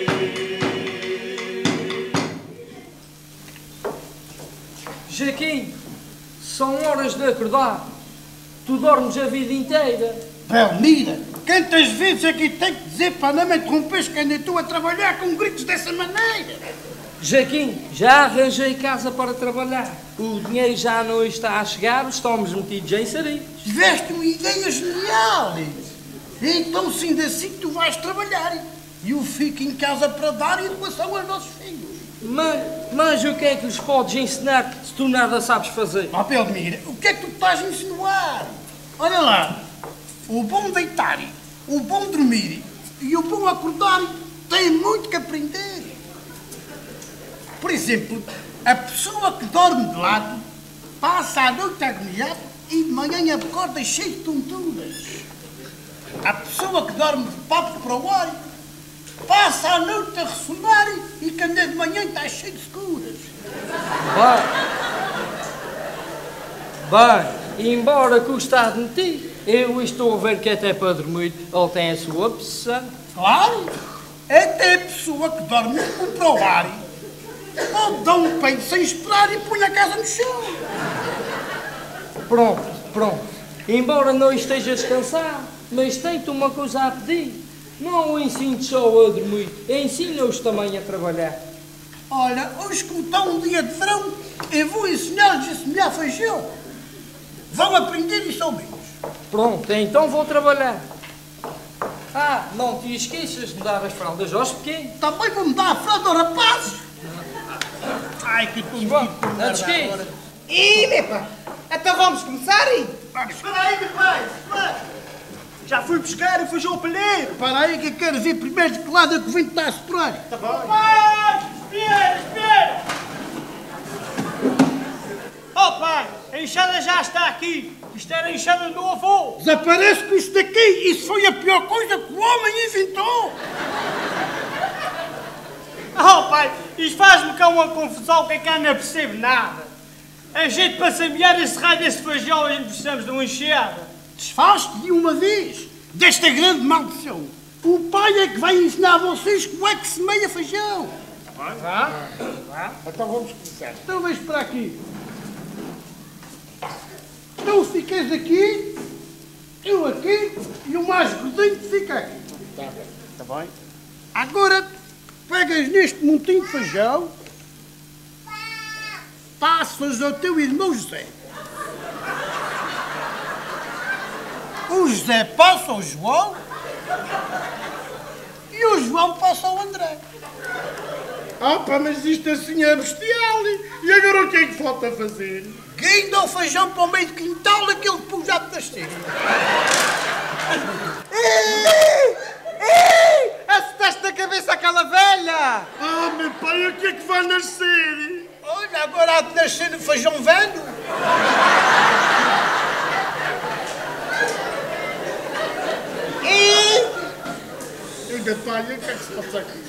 Jaquim, são horas de acordar. Tu dormes a vida inteira. Belmira, quantas vezes aqui tenho que dizer para não me interromperes que ainda estou a trabalhar com gritos dessa maneira? Jaquim, já arranjei casa para trabalhar. O dinheiro já não está a chegar, estamos metidos em sarilhos. Tiveste uma ideia genial! Então, sendo assim, tu vais trabalhar e eu fico em casa para dar educação aos nossos filhos. Mas, mas o que é que lhes podes ensinar se tu nada sabes fazer? Ó, Belmira, o que é que tu estás a insinuar? Olha lá, o bom deitar, o bom dormir e o bom acordar têm muito que aprender. Por exemplo, a pessoa que dorme de lado passa a noite agoniado e de manhã acorda cheio de tonturas. A pessoa que dorme de papo para o ar passa a noite a ressonar e quando é de manhã está cheio de escuras. Bem, bem, embora custe admitir, eu estou a ver que até para dormir ele tem a sua opção. Claro, até a pessoa que dorme para o ar pode dar um peito sem esperar e põe a casa no chão. Pronto, pronto. Embora não estejas cansado, mas tenho-te uma coisa a pedir. Não o ensino só a dormir, ensina-os também a trabalhar. Olha, hoje como está um dia de verão, eu vou ensinar-lhes a semear feijão. Vão aprender isso ao menos. Pronto, então vou trabalhar. Ah, não te esqueças de me dar as fraldas aos pequenos. Também vou-me dar a fralda aos rapazes. Ai, que estou bom, não te esqueças. Ih, meu pai, então vamos começar aí? Espera aí, meu pai, espera. Já fui pescar o feijão palheiro. Para aí que eu quero ver primeiro de que lado é que o vento está a soprar. Tá bom. Pai, espera, espera. Oh pai, a enxada já está aqui. Isto era a enxada do meu avô. Desaparece com isto daqui. Isso foi a pior coisa que o homem inventou. Oh pai, isto faz-me cá uma confusão que é que eu não percebo nada. A gente para semear esse raio desse feijão a gente precisamos de uma enxada. Desfaz-te de uma vez desta grande maldição. O pai é que vai ensinar a vocês como é que se meia feijão. Vá, vá. Então vamos começar. Então vejo para aqui. Então ficas aqui, eu aqui e o mais gordinho fica aqui. Está bem. Está bem. Agora pegas neste montinho de feijão, passas ao teu irmão José. O José passa ao João e o João passa ao André. Ah pá, mas isto assim é bestial. E agora o que é que falta fazer? Guinda o feijão para o meio do quintal, aquele que já te nasceu. Acertaste na cabeça aquela velha! Ah, meu pai, o que é que vai nascer? Olha, agora há de nascer o feijão velho. E meu pai, o que é que se passa aqui?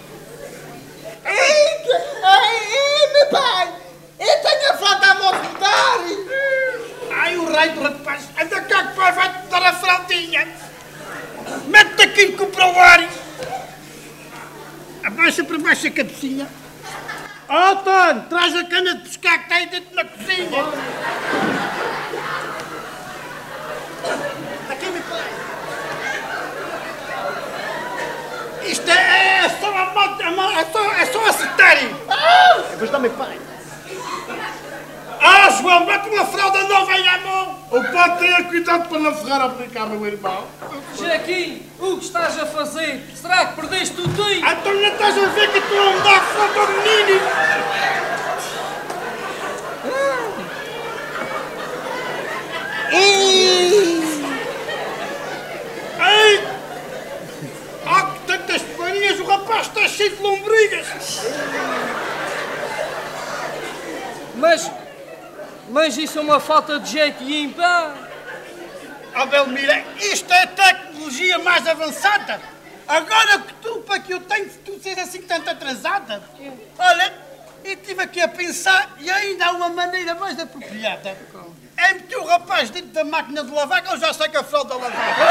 Ai, meu pai! Eu tenho a fralda a movimentar! Ai, o raio do rapaz, anda cá que o pai vai-te dar a fraldinha. Mete-te aqui com o ar. Abaixa para baixo a cabecinha. Ó, Tony, traz a cana de pescar que está aí dentro na cozinha. Aqui, meu pai. Isto é, é só a moto, é só, é só acertar. Ah! Mas dá, meu pai. Ah, João, mete uma fralda nova aí à mão. O pai tenha cuidado para não ferrar a brincar, meu irmão. Joaquim, o que estás a fazer? Será que perdeste o tempo? Então não estás a ver que estou a mudar a fralda ao menino? Ei! Ah, que tantas farinhas, o rapaz está cheio de lombrigas. Mas, mas isso é uma falta de jeito ímpar. Oh, Belmira, isto é tecnologia mais avançada. Agora que tu, para que eu tenho, tu seres assim tanto atrasada. Olha, eu estive aqui a pensar e ainda há uma maneira mais apropriada. É meter o rapaz dentro da máquina de lavar que eu já sei que a fralda lavar.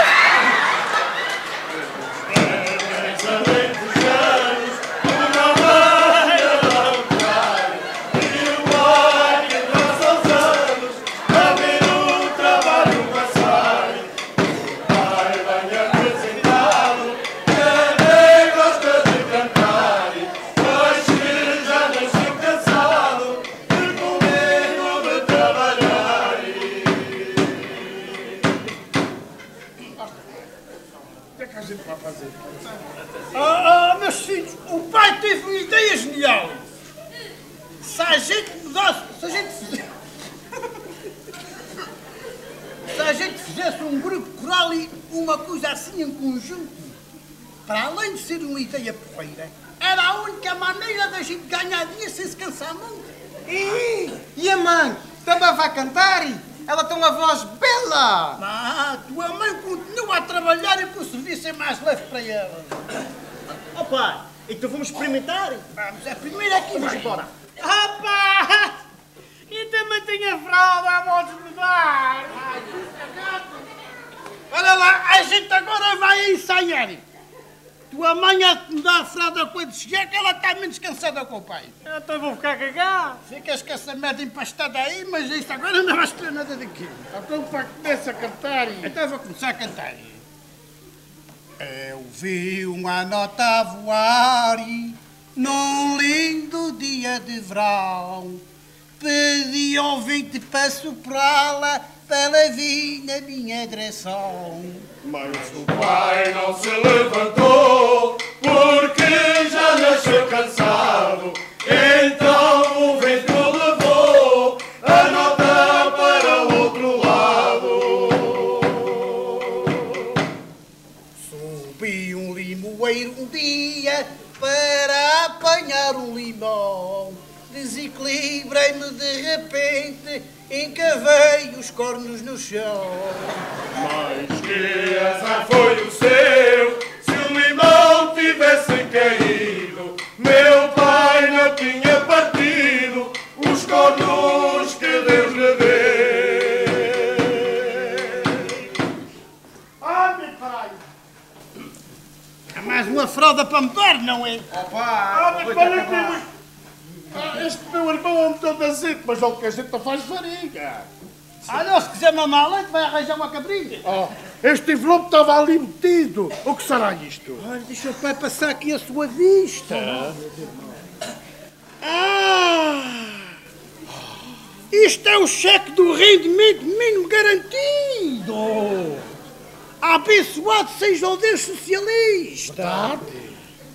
Ah, ah, meus filhos, o pai teve uma ideia genial. Se a gente mudasse, se a gente fizesse, se a gente fizesse um grupo coral e uma coisa assim em conjunto, para além de ser uma ideia porreira, era a única maneira da gente ganhar dinheiro sem se cansar muito. E, e a mãe? Também vai cantar? Ela tem uma voz bela! Ah, tua mãe continua a trabalhar e que o serviço é mais leve para ela. Oh pai, então vamos experimentar? Vamos, é primeiro aqui, Vamos vai. embora. Ah, pá! E também tenho a fralda a modo de dar. Olha lá, a gente agora vai ensaiar. Tua mãe há de me dar a fralda quando chegar, que ela está menos cansada com o pai. Então vou ficar cagado. Ficas com essa merda empastada aí, mas isto agora não vais ter nada daquilo. Então para que começa a cantar. Então vou começar a cantar. Eu vi uma nota a voar num lindo dia de verão. Pedi ao vento para soprá-la, para ela vir na minha direção. Mas o pai não se levantou, porque já nasceu cansado. Então o vento levou a nota para o outro lado. Subi um limoeiro um dia para apanhar um limão. Desequilibrei-me de repente, encavei os cornos no chão. Mas que azar foi o seu, se o limão tivesse caído, meu pai não tinha partido os cornos que Deus lhe deu. Ah, meu pai! É mais uma fralda para me dar, não é? Opa! Ah, mas para temos... Ah, este meu irmão é um todo azeite, mas logo que a gente não faz farinha. Ah, não, se quiser mamar leite, vai arranjar uma cabrinha. Oh, este envelope estava ali metido. O que será isto? Olha, deixa o pai passar aqui a sua vista. Ah! Isto é o cheque do rendimento mínimo garantido. Abençoado seja o Deus socialista. Verdade.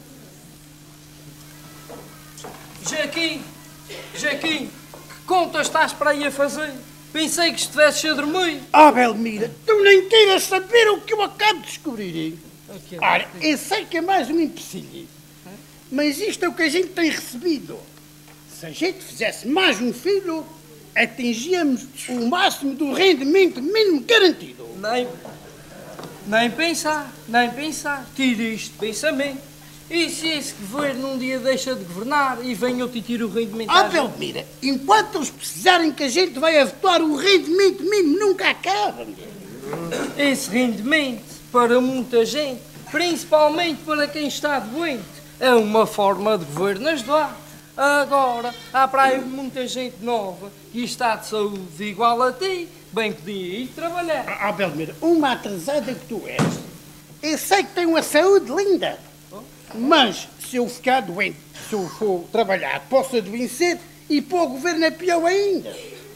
Jequim, Jequim, que contas estás para aí a fazer? Pensei que estivesses a dormir. Ah, Belmira, tu nem queiras saber o que eu acabo de descobrir. Okay. Ora, eu sei que é mais um empecilho, mas isto é o que a gente tem recebido. Se a gente fizesse mais um filho, atingíamos o máximo do rendimento mínimo garantido. Nem, nem pensar, nem pensar. Tira isto de pensamento. E se esse governo um dia deixa de governar e vem outro e tira o rendimento? Ah, Belmira, enquanto eles precisarem que a gente vai adotar o rendimento mínimo, nunca acaba. Esse rendimento, para muita gente, principalmente para quem está doente, é uma forma de governo ajudar. Agora, há para aí muita gente nova que está de saúde igual a ti, bem podia ir trabalhar. Ah, Belmira, uma atrasada que tu és. Eu sei que tenho uma saúde linda. Mas, se eu ficar doente, se eu for trabalhar, posso adoecer e para o governo é pior ainda.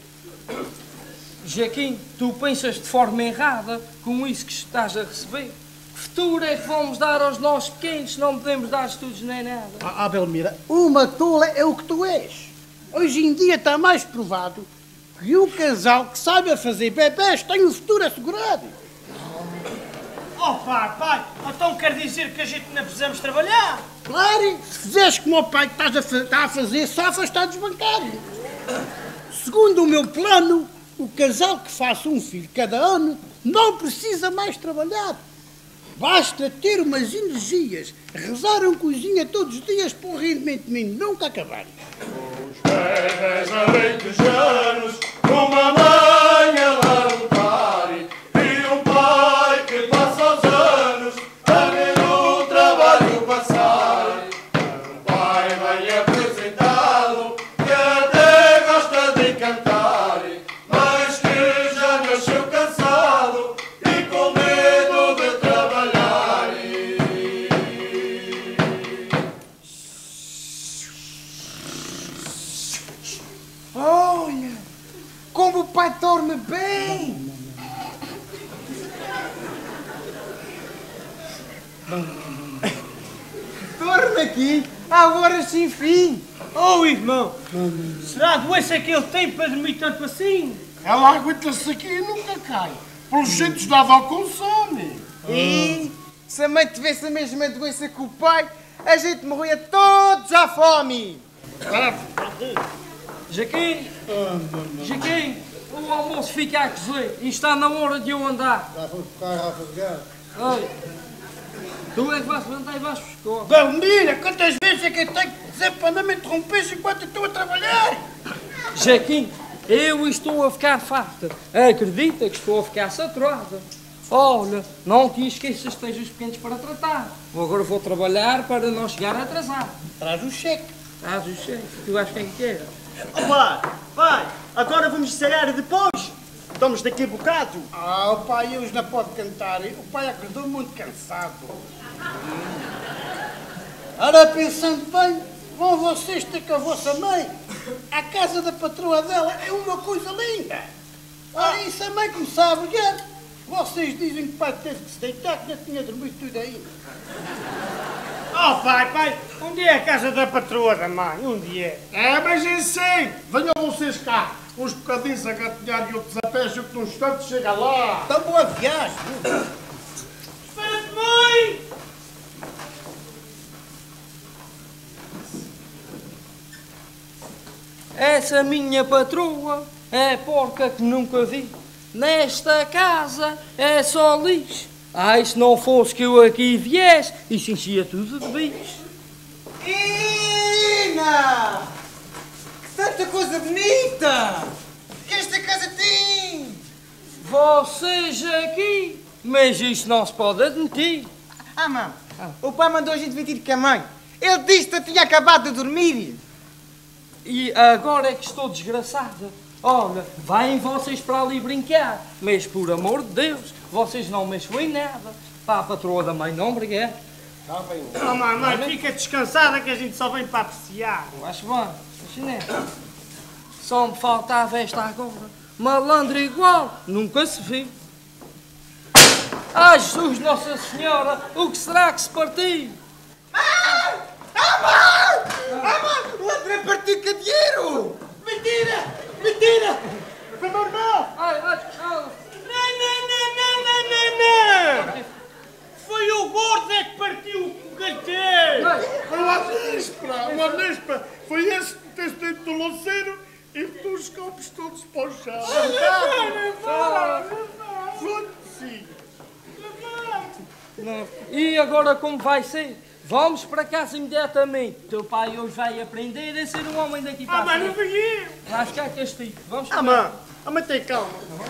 Jaquim, tu pensas de forma errada com isso que estás a receber. Que futuro é que vamos dar aos nossos pequenos se não podemos dar estudos nem nada? Ah, ah, Belmira, uma tola é o que tu és. Hoje em dia está mais provado que um casal que sabe fazer bebés tem o futuro assegurado. Oh pai, pai, então quer dizer que a gente não precisamos trabalhar? Claro, se fizeres como o pai que estás a, fa está a fazer, só afastados bancários. Segundo o meu plano, o casal que faça um filho cada ano não precisa mais trabalhar. Basta ter umas energias, rezar uma cozinha todos os dias para o rendimento mínimo nunca acabar. Os bebés alentejanos, uma mãe a lutar e um pai que passa os anos a ver o trabalho passar. Um pai bem apresentado que até gosta de cantar, mas que já nasceu cansado e com medo de trabalhar. Olha, como o pai dorme bem. Dorme aqui, agora sem fim. Oh, irmão, será a doença que ele tem para dormir tanto assim? Ela aguenta-se aqui e nunca cai. Pelos jeitos dava ao consome. E se a mãe tivesse a mesma doença que o pai, a gente morria todos à fome. Jaquim, Jaquim, o almoço fica a cozer e está na hora de eu andar. Já vou ficar a rasgar. Olha, tu é que vais levantar e vais buscar. Belmira, quantas vezes é que eu tenho que dizer para não me interromper enquanto eu estou a trabalhar? Jaquim, eu estou a ficar farta. Acredita que estou a ficar saturada. Olha, não te esqueças que tens os pequenos para tratar. Agora vou trabalhar para não chegar atrasado. Traz o cheque. Traz o cheque. Tu achas quem quer? Oh, pai, pai, agora vamos ensaiar depois. Estamos daqui a bocado. Ah, o pai hoje não pode cantar. O pai acordou muito cansado. Ora, pensando bem, vão vocês ter com a vossa mãe. A casa da patroa dela é uma coisa linda. Ora, e se a mãe começar a brigar, vocês dizem que o pai teve que se deitar, que não tinha dormido tudo ainda. Oh, pai, pai, um dia é a casa da patroa da mãe, um dia. É, mas é sim. Venham vocês cá. Uns bocadinhos a gatinhar e outros a pé, que num instante chega lá. Então boa viagem. Espera-te, mãe! essa minha patroa é porca que nunca vi. Nesta casa é só lixo. Ai, se não fosse que eu aqui viesse, isso enchia tudo de bicho. Ina! Tanta coisa bonita! Que esta casa tem! Vocês aqui, mas isto não se pode admitir. Ah, mãe, o pai mandou a gente vir com a mãe. Ele disse que tinha acabado de dormir. E agora é que estou desgraçada. Olha, vêm vocês para ali brincar, mas por amor de Deus, vocês não mexam em nada. Para a patroa da mãe não brigar. Tá bem. Oh, mamãe, fica descansada que a gente só vem para apreciar. Eu acho bem, Chiné. Só me faltava esta agora. Malandro igual, nunca se viu. Ah, Jesus, Nossa Senhora, o que será que se partiu? Ah, mãe! Ah, mãe! O André partiu com dinheiro! Mentira! Mentira! Foi meu irmão! Ai, ai, ai! Não, não, não, não, não, não, não! Foi o gordo é que partiu o gateiro! Uma níspera, uma níspera! Foi esse que tens dentro do lanceiro e tu os copos todos para o chão! Foda-se! E agora como vai ser? Vamos para casa imediatamente. Teu pai hoje vai aprender a ser um homem daqui para Ah, mas não fui eu! Vai ficar castigo. Vamos Ah, mãe, ah, mas tem calma.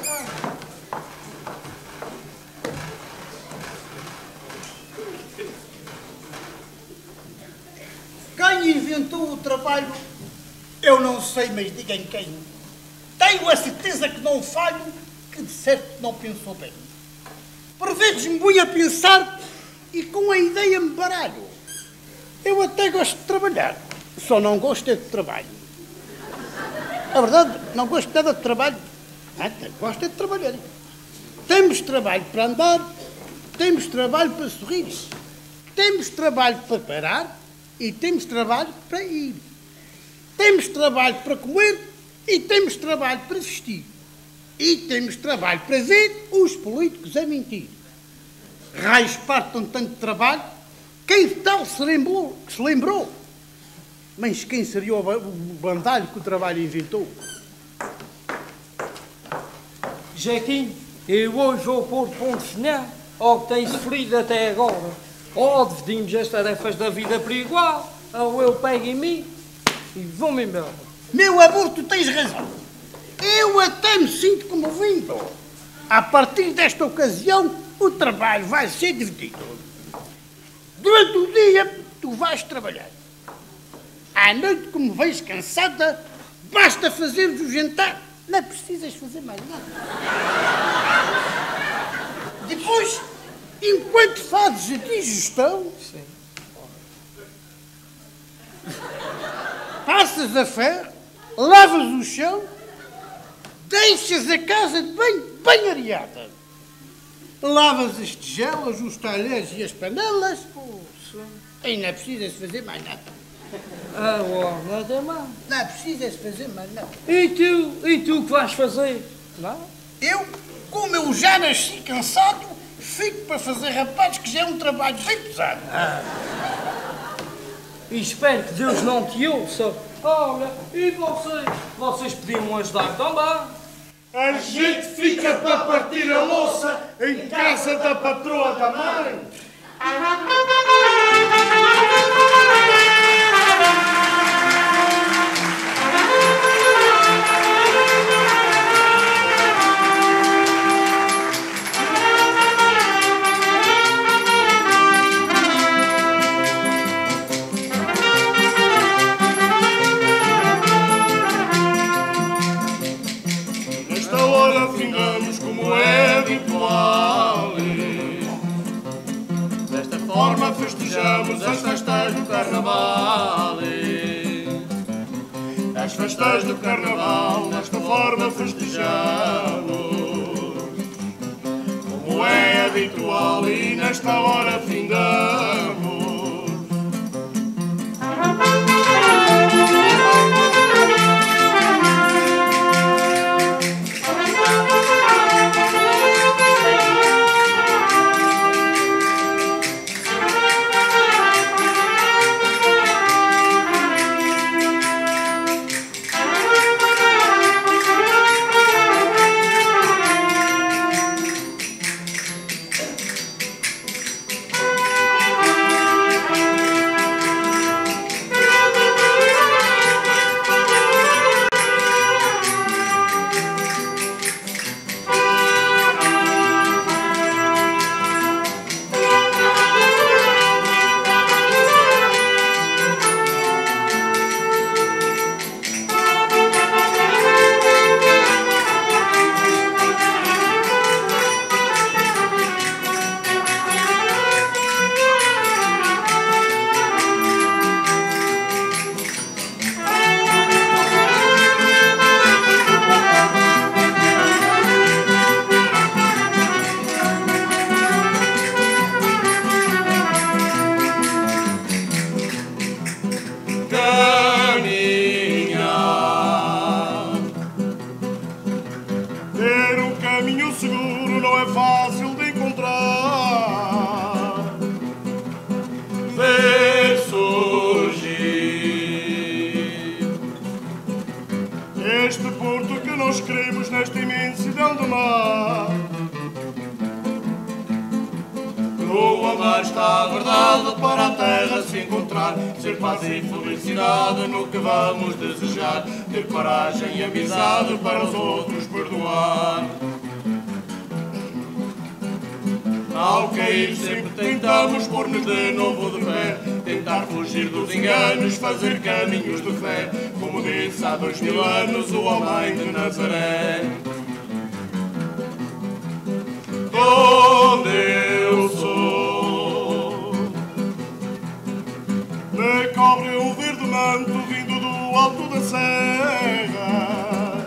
Quem inventou o trabalho, eu não sei, mas digam quem. Tenho a certeza que não falho, que de certo não pensou bem. Por vezes me vou a pensar e com a ideia me baralho. Eu até gosto de trabalhar, só não gosto é de trabalho. É verdade, não gosto nada de trabalho. Até gosto é de trabalhar. Temos trabalho para andar, temos trabalho para sorrir, temos trabalho para parar e temos trabalho para ir. Temos trabalho para comer e temos trabalho para vestir. E temos trabalho para ver os políticos a mentir. Raios partam tanto trabalho, quem de tal se lembrou, que se lembrou? Mas quem seria o bandalho que o trabalho inventou? Jequinho, eu hoje vou pôr ponto final ao que tem sofrido até agora. Ou dividimos as tarefas da vida por igual, ou eu pego em mim e vou-me embora. Meu amor, tu tens razão. Eu até me sinto comovido. A partir desta ocasião, o trabalho vai ser dividido. Durante o dia, tu vais trabalhar. À noite, como vens cansada, basta fazeres o jantar. Não precisas fazer mais nada. Depois, enquanto fazes a digestão, sim, passas a ferro, lavas o chão, deixas a casa de banho bem areada. Lavas as tigelas, os talheres e as panelas. E não precisas fazer mais nada. Ah, ó, nada mais. Não precisas fazer mais nada. E tu? E tu o que vais fazer? Não? Eu, como eu já nasci cansado, fico para fazer rapazes que já é um trabalho bem pesado. Ah. E espero que Deus não te ouça. Olha, e vocês? Vocês podiam ajudar também. A gente fica para partir a louça em casa da patroa da mãe. Nesta hora findamos como é habitual. Desta forma festejamos as festas do Carnaval. As festas do Carnaval, desta forma festejamos, como é habitual, e nesta hora findamos. no amar está a verdade, para a terra se encontrar, ser paz e felicidade no que vamos desejar, ter coragem e amizade para os outros perdoar. Ao cair sempre tentamos pôr-nos de novo de pé, tentar fugir dos enganos, fazer caminhos de fé, como disse há dois mil anos o homem de Nazaré. Onde eu sou, me cobre um verde manto vindo do alto da serra,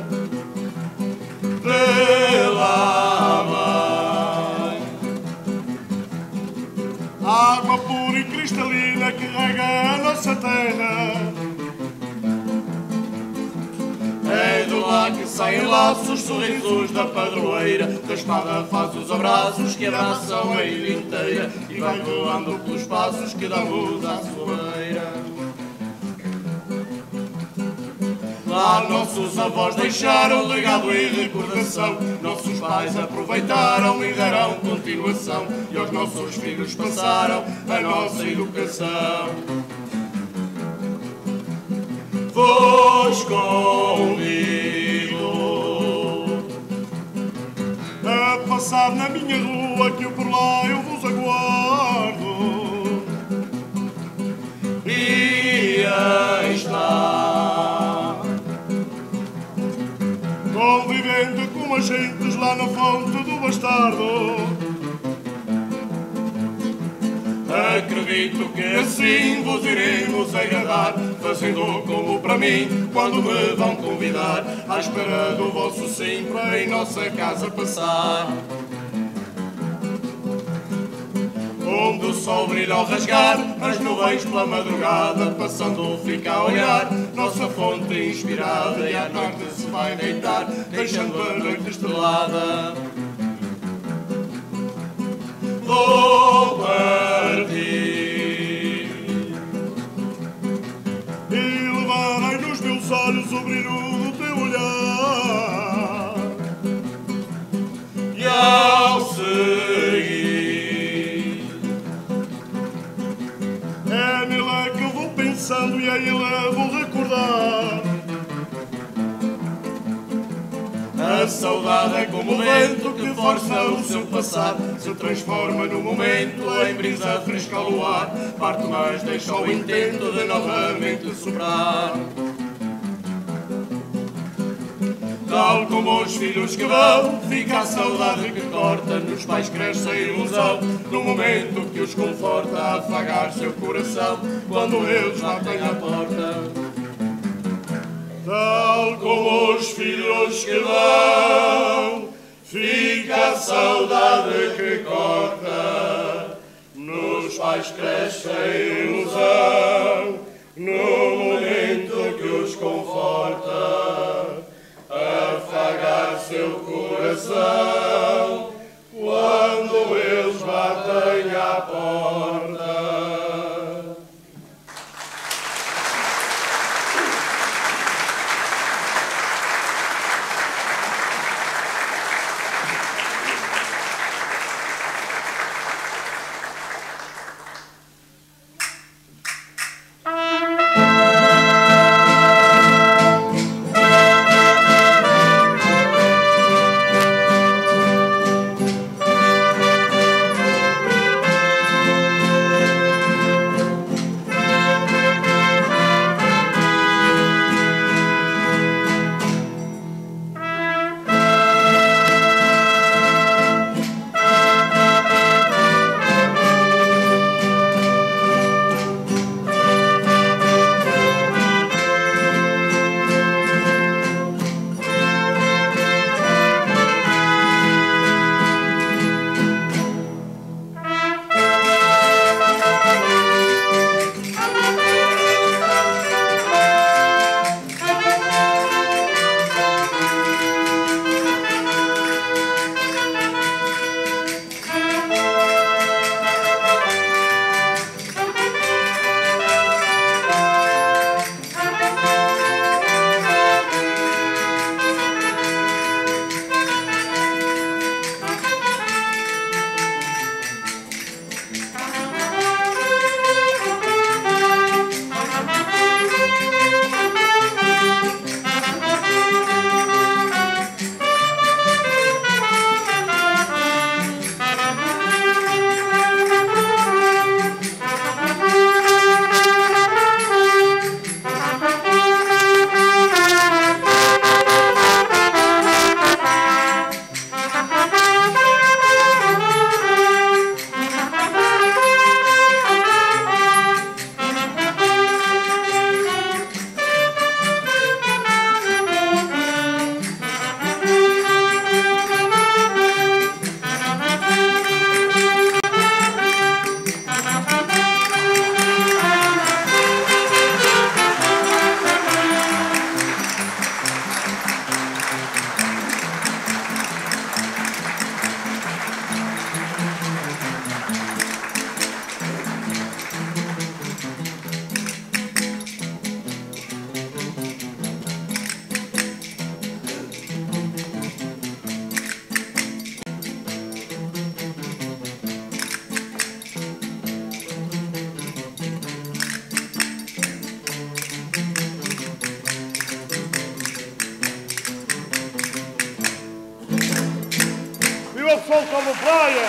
pela mãe, água pura e cristalina que rega a nossa terra. É do lá que saem laços, sorrisos da padroeira, da espada faz os abraços que abraçam a ilha inteira, e vai voando pelos passos que damos à soleira. Lá nossos avós deixaram legado e recordação, nossos pais aproveitaram e deram continuação, e aos nossos filhos passaram a nossa educação. Vos convido a passar na minha rua, que eu por lá eu vos aguardo. E aí está, convivendo com as gentes lá na fonte do bastardo. Acredito que assim vos iremos agradar, fazendo como para mim, quando me vão convidar, à espera do vosso sim para em nossa casa passar. Onde o sol brilha ao rasgar, as nuvens pela madrugada, passando fica a olhar, nossa fonte inspirada, e à noite se vai deitar, deixando a noite estrelada. Vou partir e levarei nos meus olhos o brilho do teu olhar, e ao seguir é nele que eu vou pensando e a ele vou recordar. A saudade é como o vento que força o seu passar, se transforma no momento em brisa fresca ao luar, parte mas deixa o intento de novamente soprar. Tal como os filhos que vão, fica a saudade que corta, nos pais cresce a ilusão, no momento que os conforta a afagar seu coração, quando eles batem à porta. Tal como os filhos que vão, fica a saudade que corta, nos pais cresce a ilusão, no momento que os conforta, afagar seu coração, quando eles batem à porta. volta à praia!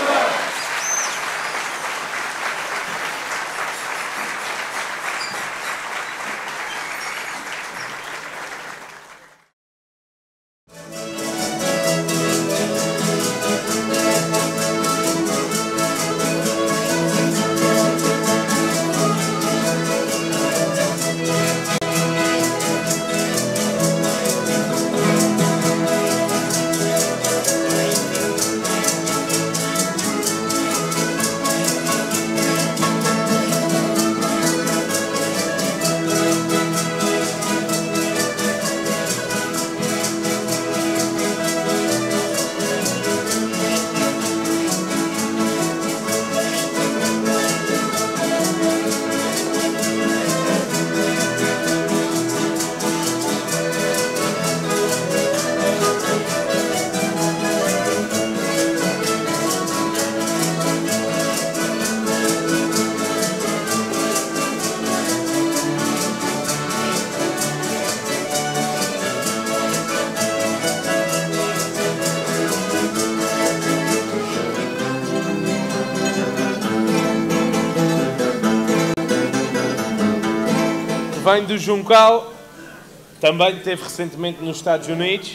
Vem do Juncal, também esteve recentemente nos Estados Unidos.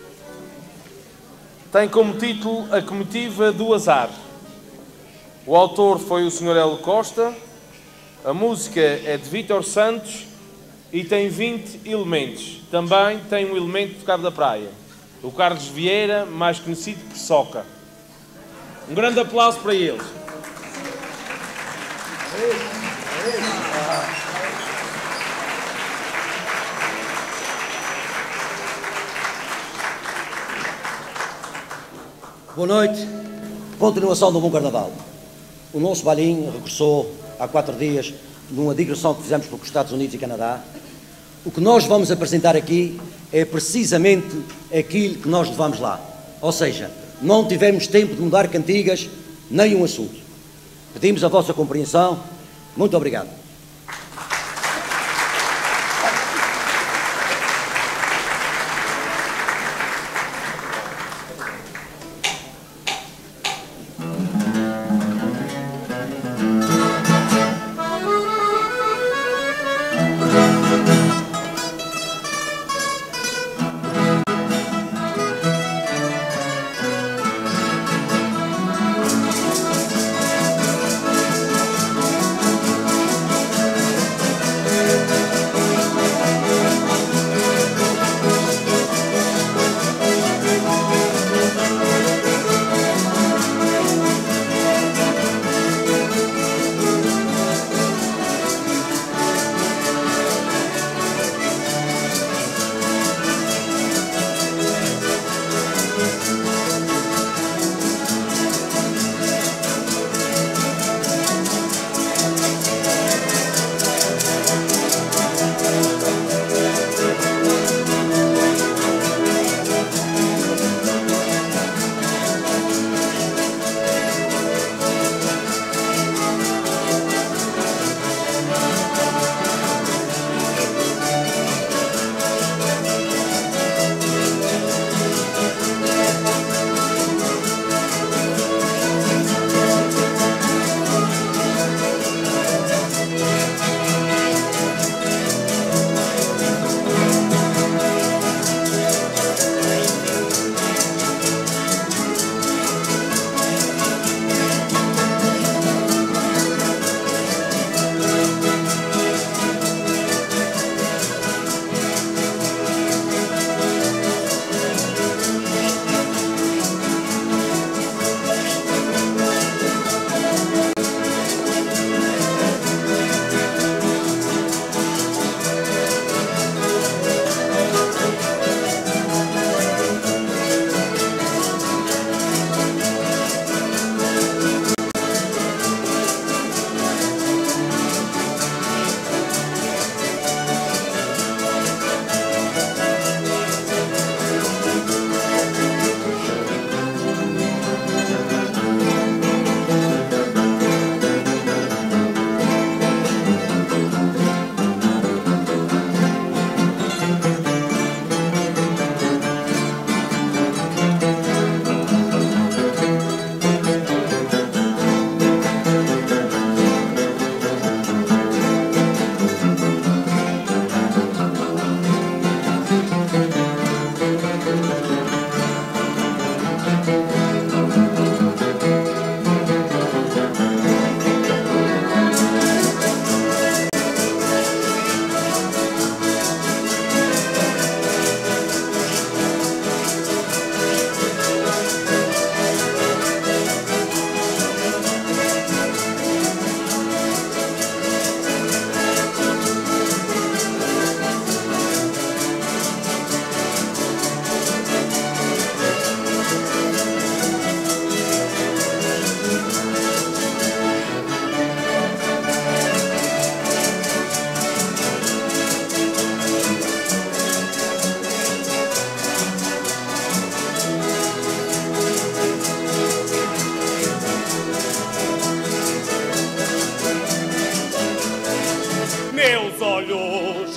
Tem como título A Comitiva do Azar. O autor foi o senhor Hélio Costa, a música é de Vítor Santos e tem vinte elementos. Também tem um elemento de Cabo da Praia, o Carlos Vieira, mais conhecido por Soca. Um grande aplauso para eles. Boa noite. Continuação do Bom Carnaval. O nosso bailinho regressou há quatro dias numa digressão que fizemos pelos Estados Unidos e Canadá. O que nós vamos apresentar aqui é precisamente aquilo que nós levamos lá. Ou seja, não tivemos tempo de mudar cantigas nem um assunto. Pedimos a vossa compreensão. Muito obrigado. Thank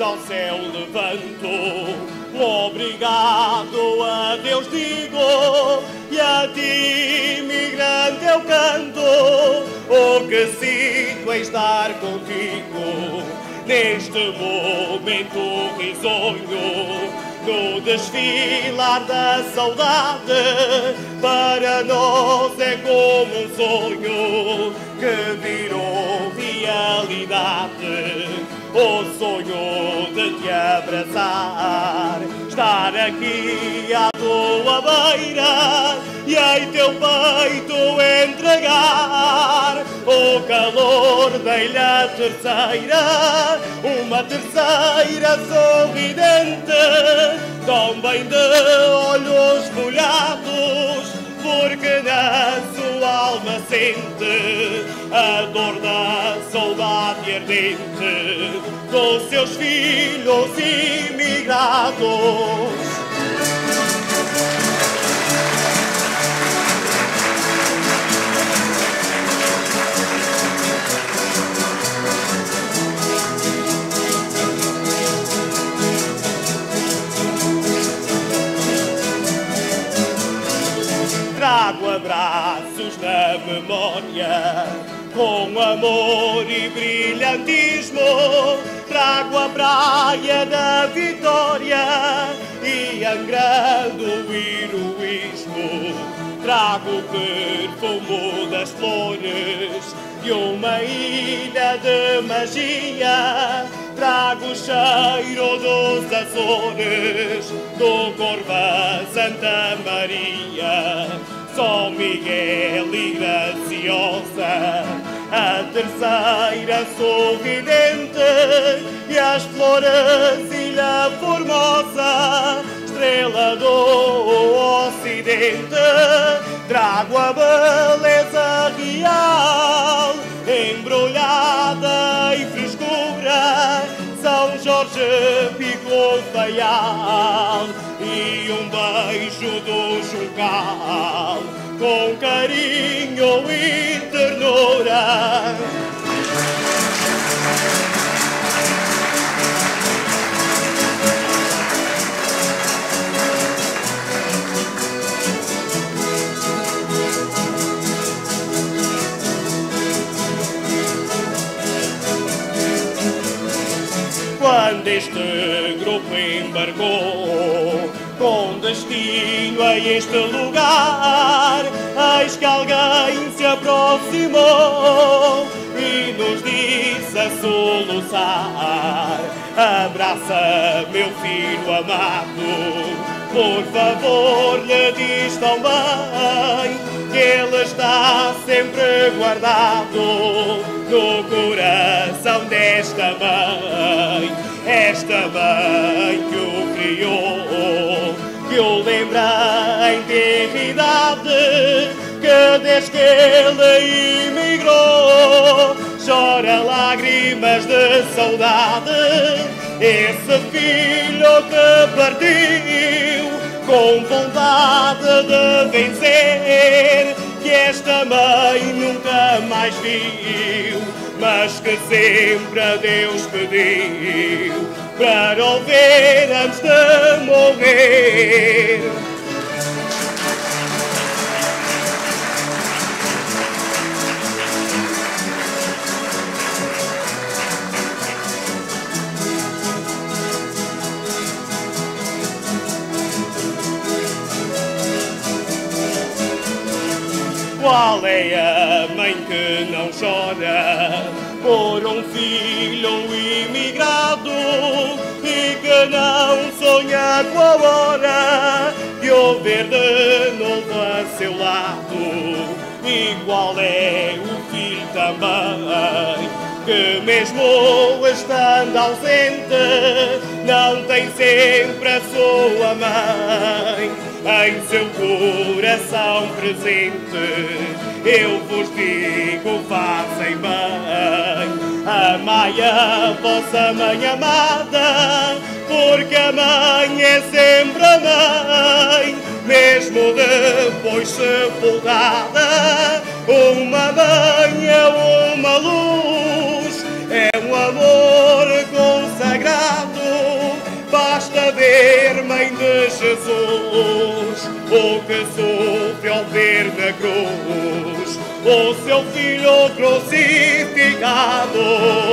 ao céu levanto, obrigado a Deus digo, e a ti, imigrante, eu canto, o que sinto é estar contigo, neste momento risonho, no desfilar da saudade, para nós é como um sonho que virou realidade. O sonho de te abraçar, estar aqui à tua beira e em teu peito entregar o calor da ilha terceira, uma terceira sorridente, também de olhos molhados, porque na sua alma sente a dor da saudade ardente dos seus filhos imigrados. Trago abraços na memória, com amor e brilhantismo. Trago a praia da vitória e angrando o heroísmo. Trago o perfume das flores de uma ilha de magia. Trago o cheiro dos Açores, do Corva Santa Maria, São Miguel e Graciosa, a terceira sorridente, e as flores Ilha Formosa, estrela do Ocidente. Trago a beleza real, embrulhada em frescura, São Jorge Pico Faial, e um beijo do Juncal, com carinho e ternura. Quando este grupo embarcou com destino a este lugar, eis que alguém se aproximou e nos disse a soluçar: abraça meu filho amado, por favor lhe diz também que ele está sempre guardado no coração desta mãe, esta mãe que o criou, que o lembra em eternidade, que desde que ele emigrou chora lágrimas de saudade. Esse filho que partiu com vontade de vencer, que esta mãe nunca mais viu, mas que sempre a Deus pediu para ouvir antes de morrer. Qual é a mãe que não chora por um filho imigrado e que não sonha com a hora de o ver de novo a seu lado? E qual é o filho também que mesmo estando ausente não tem sempre a sua mãe em seu coração presente? Eu vos digo, fazem bem, amai a vossa mãe amada, porque a mãe é sempre a mãe, mesmo depois sepultada. Uma mãe é uma luz, é um amor consagrado, Jesus, o que sofre ao ver na cruz o seu filho crucificado.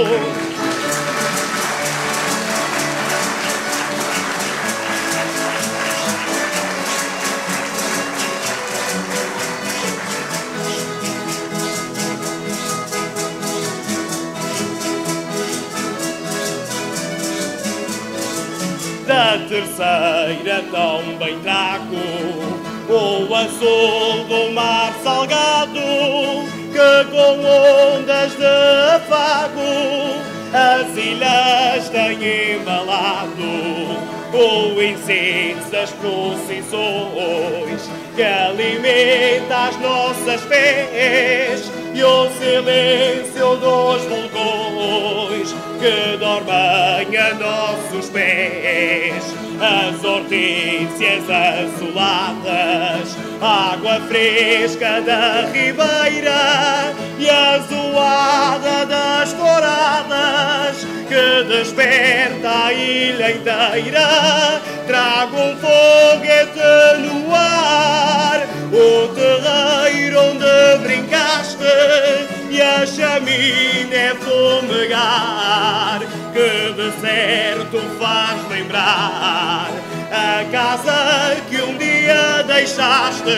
Da terceira também trago o azul do mar salgado, que com ondas de afago as ilhas têm embalado. O incenso das procissões que alimenta as nossas fés, e o silêncio dos vulcões que dormem a nossos pés. As hortênsias azuladas, água fresca da ribeira e a zoada das touradas que desperta a ilha inteira. Trago um foguete no ar, o terreiro onde brincaste, e a chaminé fumegar, que de certo faz lembrar a casa que um dia deixaste.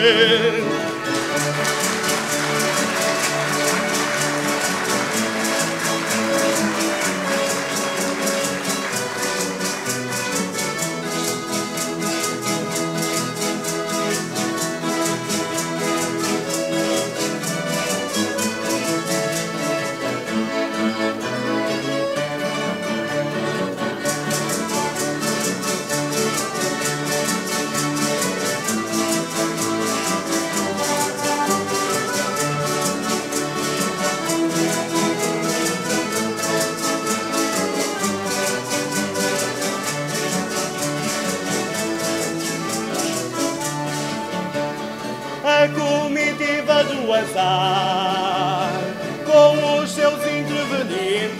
A comitiva do azar, com os seus intervenientes,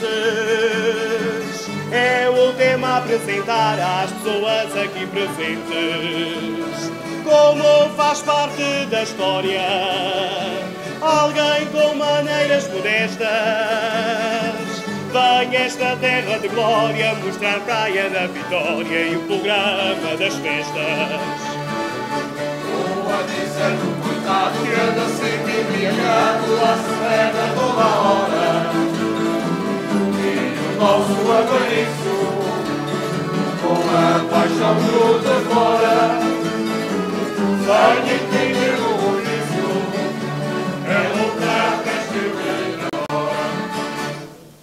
é o tema a apresentar às pessoas aqui presentes. Como faz parte da história alguém com maneiras modestas, vem esta terra de glória mostrar Praia da Vitória e o programa das festas. Dizendo o coitado que anda sempre embriagado, lá se pega toda a hora. E o nosso abaniço, com a paixão do de fora, sem entender o ofício, é lutar que na hora.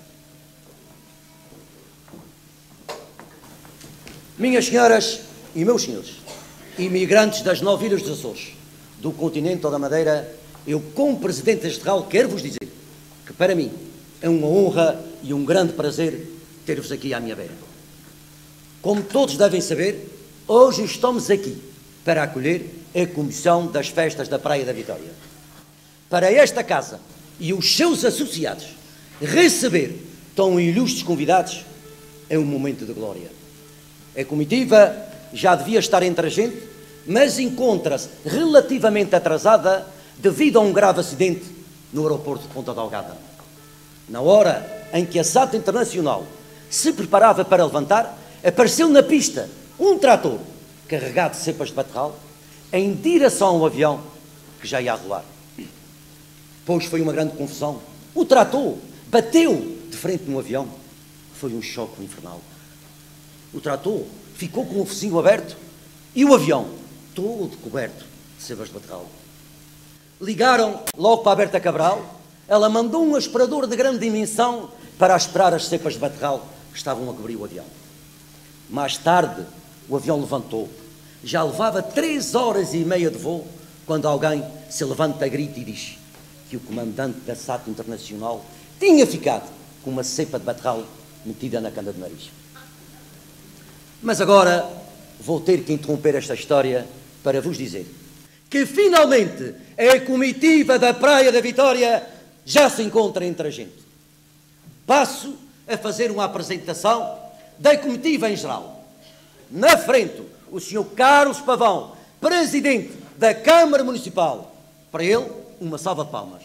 Minhas senhoras e meus senhores, imigrantes das nove ilhas dos Açores, do continente ou da Madeira, eu, como Presidente deste Ralo, quero vos dizer que, para mim, é uma honra e um grande prazer ter-vos aqui à minha beira. Como todos devem saber, hoje estamos aqui para acolher a Comissão das Festas da Praia da Vitória. Para esta casa e os seus associados, receber tão ilustres convidados é um momento de glória. A comitiva já devia estar entre a gente, mas encontra-se relativamente atrasada devido a um grave acidente no aeroporto de Ponta Delgada. Na hora em que a S A T Internacional se preparava para levantar, apareceu na pista um trator carregado de cepas de baterral em direção a um avião que já ia a rolar. Pois foi uma grande confusão. O trator bateu de frente num avião. Foi um choque infernal. O trator ficou com o focinho aberto e o avião todo coberto de cepas de baterral. Ligaram logo para a Berta Cabral. Ela mandou um aspirador de grande dimensão para aspirar as cepas de baterral que estavam a cobrir o avião. Mais tarde, o avião levantou. Já levava três horas e meia de voo quando alguém se levanta a grito e diz que o comandante da S A T Internacional tinha ficado com uma cepa de baterral metida na cana de nariz. Mas agora vou ter que interromper esta história para vos dizer que finalmente a comitiva da Praia da Vitória já se encontra entre a gente. Passo a fazer uma apresentação da comitiva em geral. Na frente, o senhor Carlos Pavão, presidente da Câmara Municipal. Para ele, uma salva de palmas.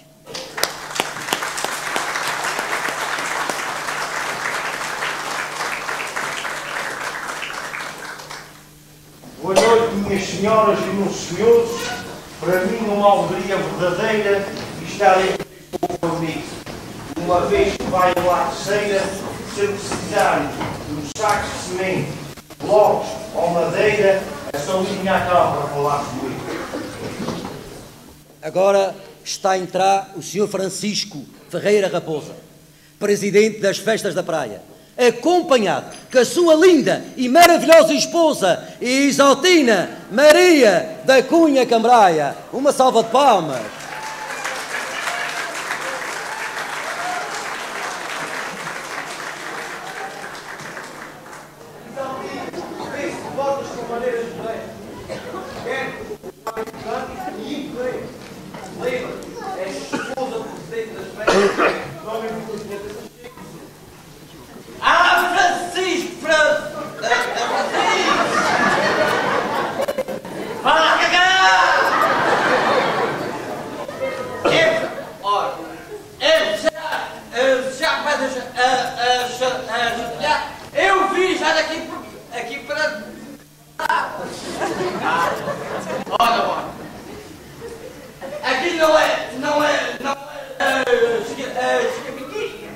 Boa noite, minhas senhoras e meus senhores. Para mim, uma alegria verdadeira estar aqui com o amigo. Uma vez que vai lá terceira, se eu precisar de um saco de semente, blocos ou madeira, é só vir à cá para falar comigo. Agora está a entrar o senhor Francisco Ferreira Raposa, presidente das Festas da Praia, acompanhado com a sua linda e maravilhosa esposa, Isaltina Maria da Cunha Cambraia. Uma salva de palmas. Ah, Francisco, Francisco! Fala cá! É, olha, é já, é já começas a judiar. Eu vi já daqui, aqui para. Olha, olha. Aqui não é, não é, não é, chiquitiquinha.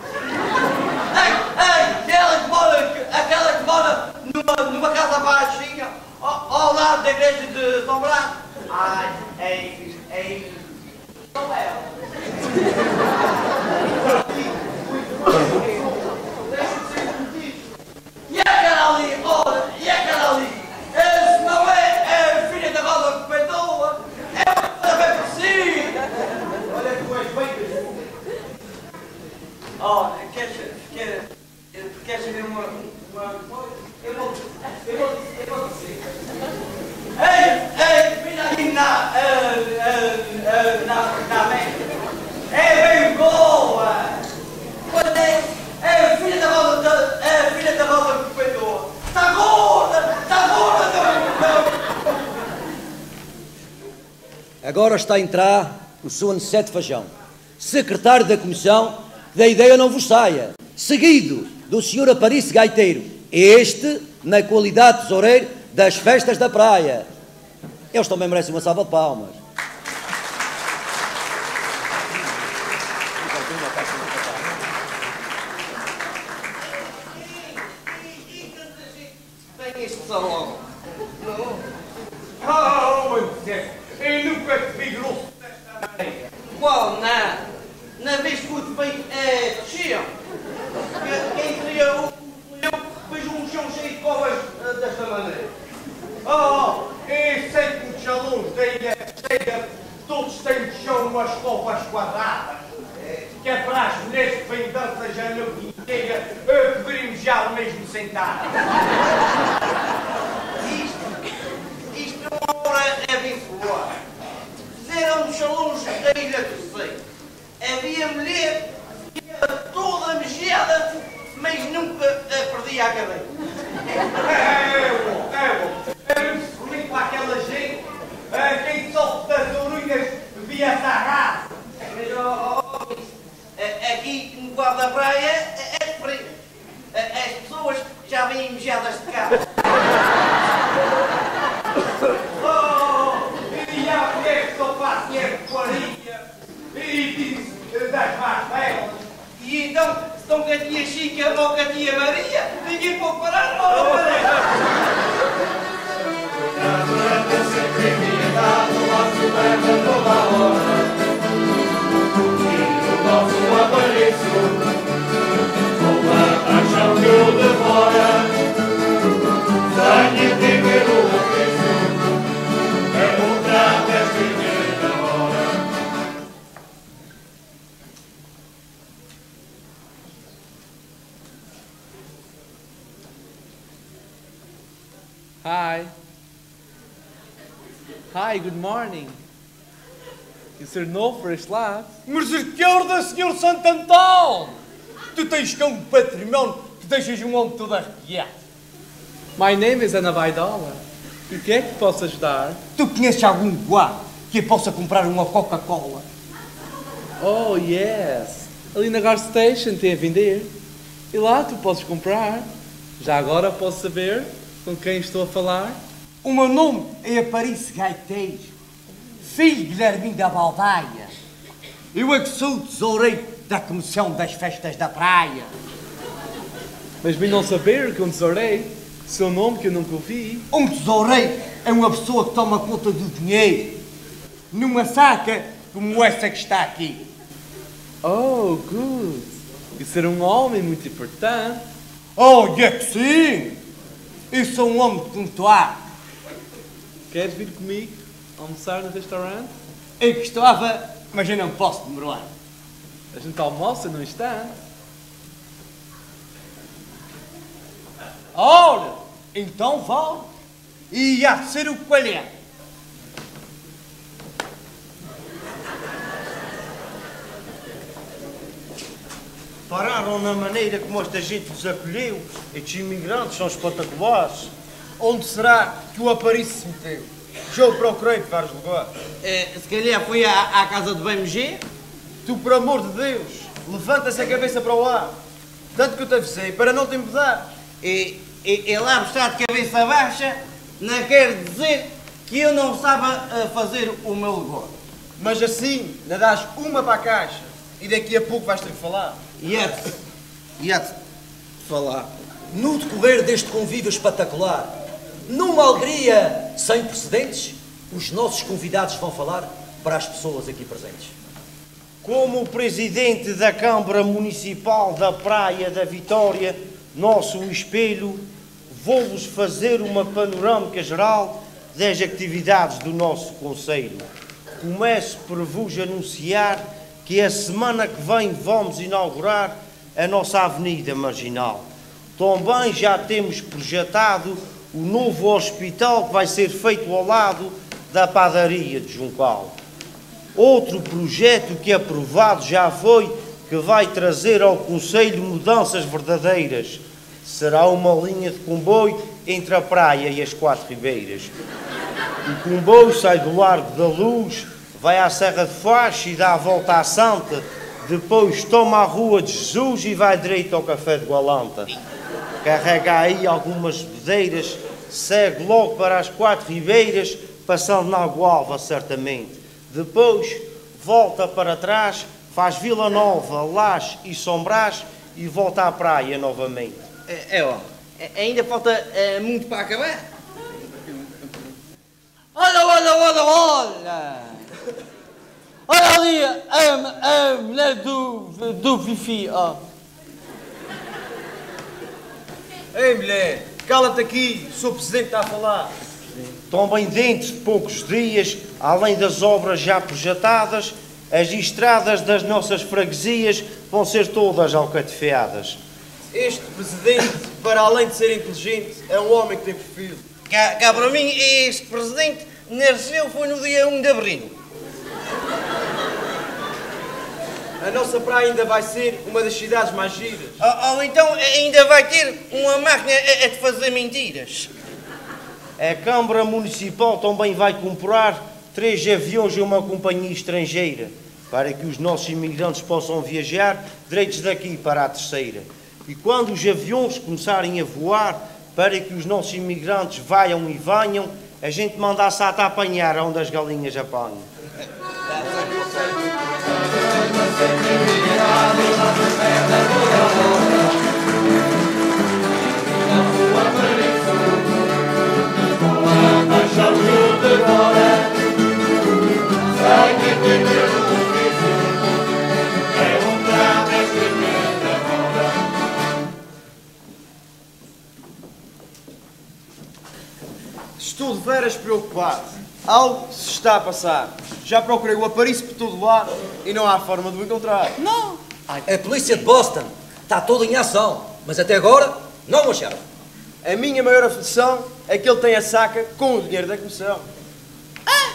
Aquela que mora, aquela que mora numa, numa casa baixinha, ao, ao lado da igreja de São Brás. Ai, ei, ei, não é ela. E aquela ali, olha, e aquela ali, esse não é a filha da Rosa Pessoa, é uma coisa bem parecida. Olha que tu és bem. Olha, queres, queres, queres saber uma, uma coisa? Eu vou, eu vou, eu vou dizer. Ei, ei, vem aqui na, na, na mente. É bem boa. Quando é, é filha da Rosa, é filha da Rosa Pessoa. Está gorda, está gorda, meu. Agora está a entrar o senhor Aniceto Fajão, secretário da Comissão da Ideia Não Vos Saia, seguido do senhor Aparício Gaiteiro, este na qualidade de tesoureiro das Festas da Praia. Eles também merecem uma salva de palmas. Tem este salão. Não? Ah, meu Deus, eu nunca te vi grosso desta maneira. Qual, não? Na vez que o feito é chão. Quem queria o eu fez um chão cheio de covas desta maneira. Oh, eu sei que os salões da ilha chega, todos têm de chão umas covas quadradas. Que é para as mulheres que vêm danças já não chega, que deveríamos já mesmo sentar. Isto, isto não é abençoar. Fizeram os salões da ilha que sei. Havia mulher que era toda mexida, mas nunca perdia a cadeira. É bom, é bom. Era-me feliz para aquela gente, quem sofre das orelhas devia estar raso. Mas, oh, oh, oh, aqui no quadro da praia é frio. As pessoas já vêm mejadas de cá. Oh, e a mulher que só faz dinheiro de farinha e diz das más velas. E então, se estão com a tia Chica ou com a tia Maria, ninguém pode parar, não, não Hi. Hi, good morning. Is er no first class? Misericórdia, senhor Santo Antão! Tu tens cá um património que deixas um homem todo arrepiado. My name is Ana Vaidola. E o que é que posso ajudar? Tu conheces algum lugar que eu possa comprar uma Coca-Cola? Oh, yes! Ali na Gas Station tem a vender. E lá tu podes comprar. Já agora posso saber com quem estou a falar? O meu nome é Aparício Gaiteiro, filho de Guilherminho da Baldaia. Eu é que sou o tesoureiro da Comissão das Festas da Praia. Mas bem não saber que um tesoureiro, seu nome que eu nunca ouvi. Um tesoureiro é uma pessoa que toma conta do dinheiro, numa saca como essa que está aqui. Oh, good. E ser um homem muito importante. Oh, é que sim! Eu sou um homem de pontuar. Queres vir comigo almoçar no restaurante? Eu gostava, mas eu não posso demorar. A gente almoça num instante. Ora, então vá. E há de ser o coelho. Pararam na maneira como esta gente nos acolheu. Estes imigrantes são espetaculares. Onde será que o Aparício se meteu? Já o procurei de vários lugares. É, se calhar foi à, à casa do B M G? Tu, por amor de Deus, levanta-se a cabeça para o ar. Tanto que eu te avisei para não te embedar. E, e, e lá está de cabeça baixa, não quer dizer que eu não saiba uh, fazer o meu lugar. Mas assim, não dás uma para a caixa e daqui a pouco vais ter que falar. E há-te, e há-te falar. No decorrer deste convívio espetacular, numa alegria sem precedentes, os nossos convidados vão falar para as pessoas aqui presentes. Como presidente da Câmara Municipal da Praia da Vitória, nosso espelho, vou-vos fazer uma panorâmica geral das atividades do nosso Conselho. Começo por vos anunciar que a semana que vem vamos inaugurar a nossa Avenida Marginal. Também já temos projetado o novo hospital que vai ser feito ao lado da padaria de Juncal. Outro projeto que aprovado já foi, que vai trazer ao Conselho mudanças verdadeiras. Será uma linha de comboio entre a praia e as Quatro Ribeiras. O comboio sai do Largo da Luz, vai à Serra de Faixa e dá a volta à Santa, depois toma a Rua de Jesus e vai direito ao Café de Gualanta. Carrega aí algumas bedeiras, segue logo para as Quatro Ribeiras, passando na Gualva, certamente. Depois volta para trás, faz Vila Nova, Laje e Sombrás e volta à praia novamente. É, é ó, ainda falta é, muito para acabar. Olha, olha, olha, olha! Olha ali a, a mulher do, do Fifi, ó. Ei, mulher, cala-te aqui, o senhor Presidente está a falar. Também dentro de poucos dias, além das obras já projetadas, as estradas das nossas freguesias vão ser todas alcatefiadas. Este Presidente, para além de ser inteligente, é um homem que tem perfil. Cá, cá para mim, este Presidente nasceu foi no dia um de abril. A nossa praia ainda vai ser uma das cidades mais giras. Ou, ou então ainda vai ter uma máquina a, a te fazer mentiras. A Câmara Municipal também vai comprar três aviões a uma companhia estrangeira, para que os nossos imigrantes possam viajar direitos daqui para a terceira. E quando os aviões começarem a voar, para que os nossos imigrantes vaiam e venham, a gente manda a sata a apanhar onde as galinhas apanham. Estou de veras preocupado. Algo se está a passar. Já procurei o Aparício por todo lado e não há forma de o encontrar. Não! A polícia de Boston está toda em ação, mas até agora não o acharam. A minha maior aflição é que ele tem a saca com o dinheiro da comissão. Ah!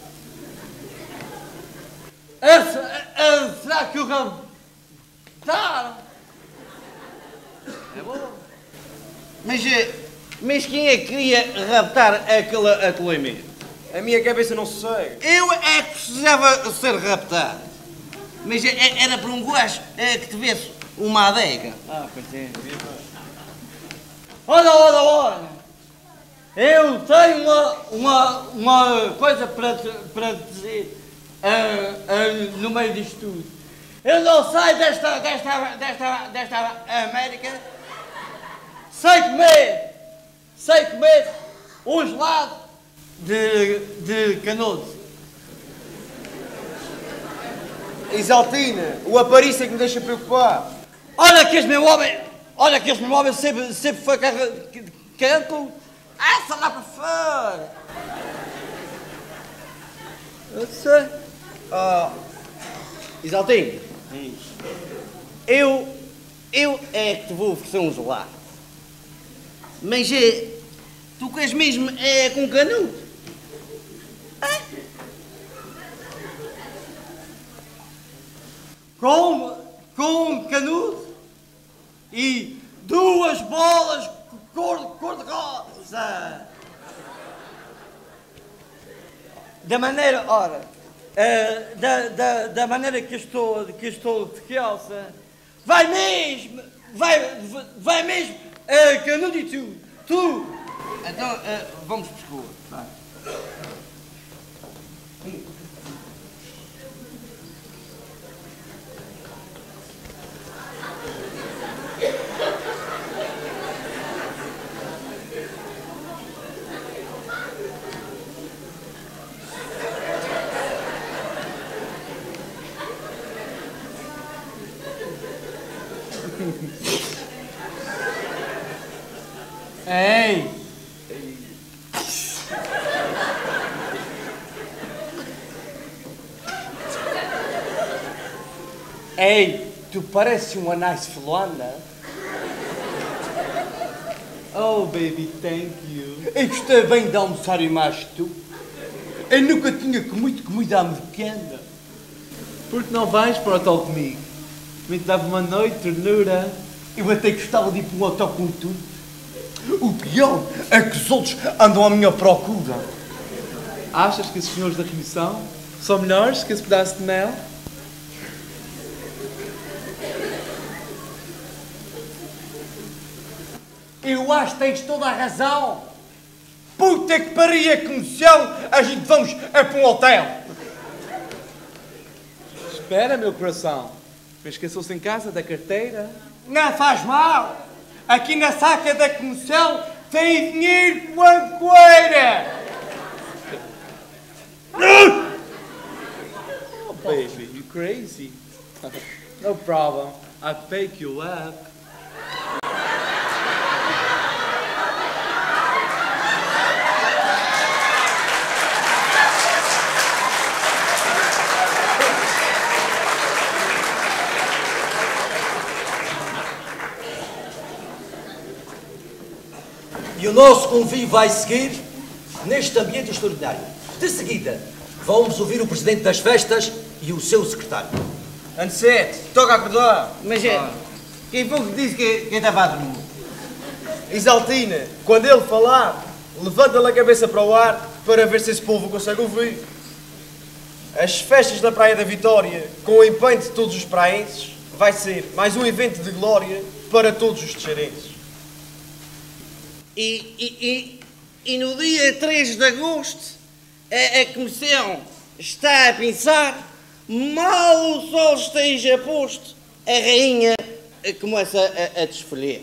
Essa, é, será que o ramo está? É bom. Mas, Mas quem é que queria raptar aquele acolhimento? A minha cabeça não se segue. Eu é que precisava ser raptado. Mas era por um gajo que tivesse uma adega. Ah, pois é. Olha, olha, olha. Eu tenho uma, uma, uma coisa para te, para te dizer uh, uh, no meio disto tudo. Eu não saio desta, desta, desta, desta América. Sei comer. Sei comer um gelado de, de Canudos. Exaltina, o apariço é que me deixa preocupado. Olha que este meu homem, olha que este meu homem sempre, sempre foi canto. Essa lá para fora. Eu sei. Oh, Exaltino, eu, eu é que te vou oferecer um gelado. Mas é, tu queres mesmo é com canudo? Ah? Com, com canudo e duas bolas cor, cor de rosa. Da maneira, ora, uh, da, da, da maneira que estou, que estou de calça, vai mesmo, vai, vai mesmo, uh, canudo e tu, tu. Então, uh, vamos pescoço. Vai. Ei! Ei, tu pareces uma nice fulana. Oh, baby, thank you. Eu gostei bem de almoçar e mais que tu. Eu nunca tinha comido comida americana. Porque não vais para o hotel comigo? Me dava uma noite, ternura. Eu até gostava de ir para um hotel com tu. O pior é que os outros andam à minha procura. Achas que esses senhores da remissão são melhores que esse pedaço de mel? Eu acho que tens toda a razão. Puta que pariu, a comissão, a gente vamos é para um hotel. Espera, meu coração. Me esqueceu-se em casa da carteira? Não faz mal. Aqui na saca da comissão tem dinheiro quando queira. Oh, baby, you crazy? No problem. I'll pick you up. E o nosso convívio vai seguir neste ambiente extraordinário. De seguida, vamos ouvir o presidente das festas e o seu secretário. Ansete, toca a acordar. Mas é, ah. quem foi que disse que, que estava a dormir? Exaltina, quando ele falar, levanta-lhe a cabeça para o ar para ver se esse povo consegue ouvir. As festas da Praia da Vitória, com o empenho de todos os praenses, vai ser mais um evento de glória para todos os teixeirenses. E, e, e, e no dia três de agosto, a, a comissão está a pensar, mal o sol esteja posto, a rainha começa a, a desfolhar.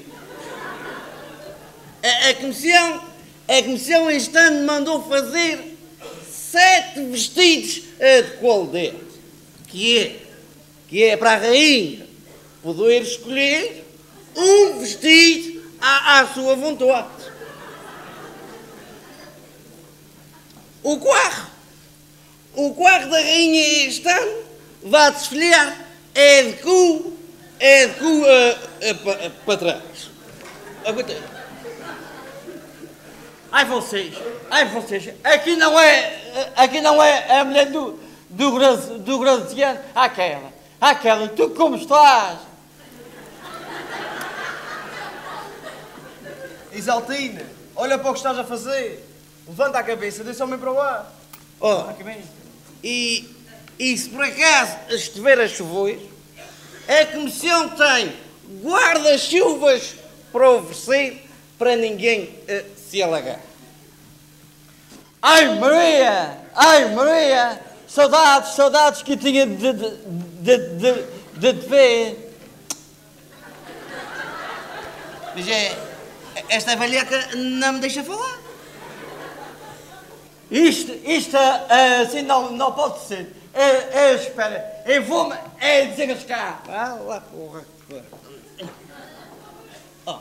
A, a, comissão, a comissão este ano mandou fazer sete vestidos de qualidade, que é, que é para a rainha poder escolher um vestido à, à sua vontade. O carro, o carro da rainha este ano vai desfilar, é de cu, é de cu uh, uh, para pa trás. Aguenta. Ai vocês, ai vocês, aqui não é, aqui não é a mulher do, do, Grazi, do Graziano, aquela, aquela, tu como estás? Exaltina, olha para o que estás a fazer. Levanta a cabeça, deixa o homem para o ar. Oh, e, e se por acaso estiver a chover, a comissão tem guarda-chuvas para oferecer para ninguém uh, se alagar. Ai, Maria! Ai, Maria! Saudades, saudades que eu tinha de, de, de, de, de te ver. Mas é, esta velhaca não me deixa falar. Isto, isto assim não, não pode ser. Eu, eu espera, eu vou-me é desenrascar. Ah, lá, porra. Oh.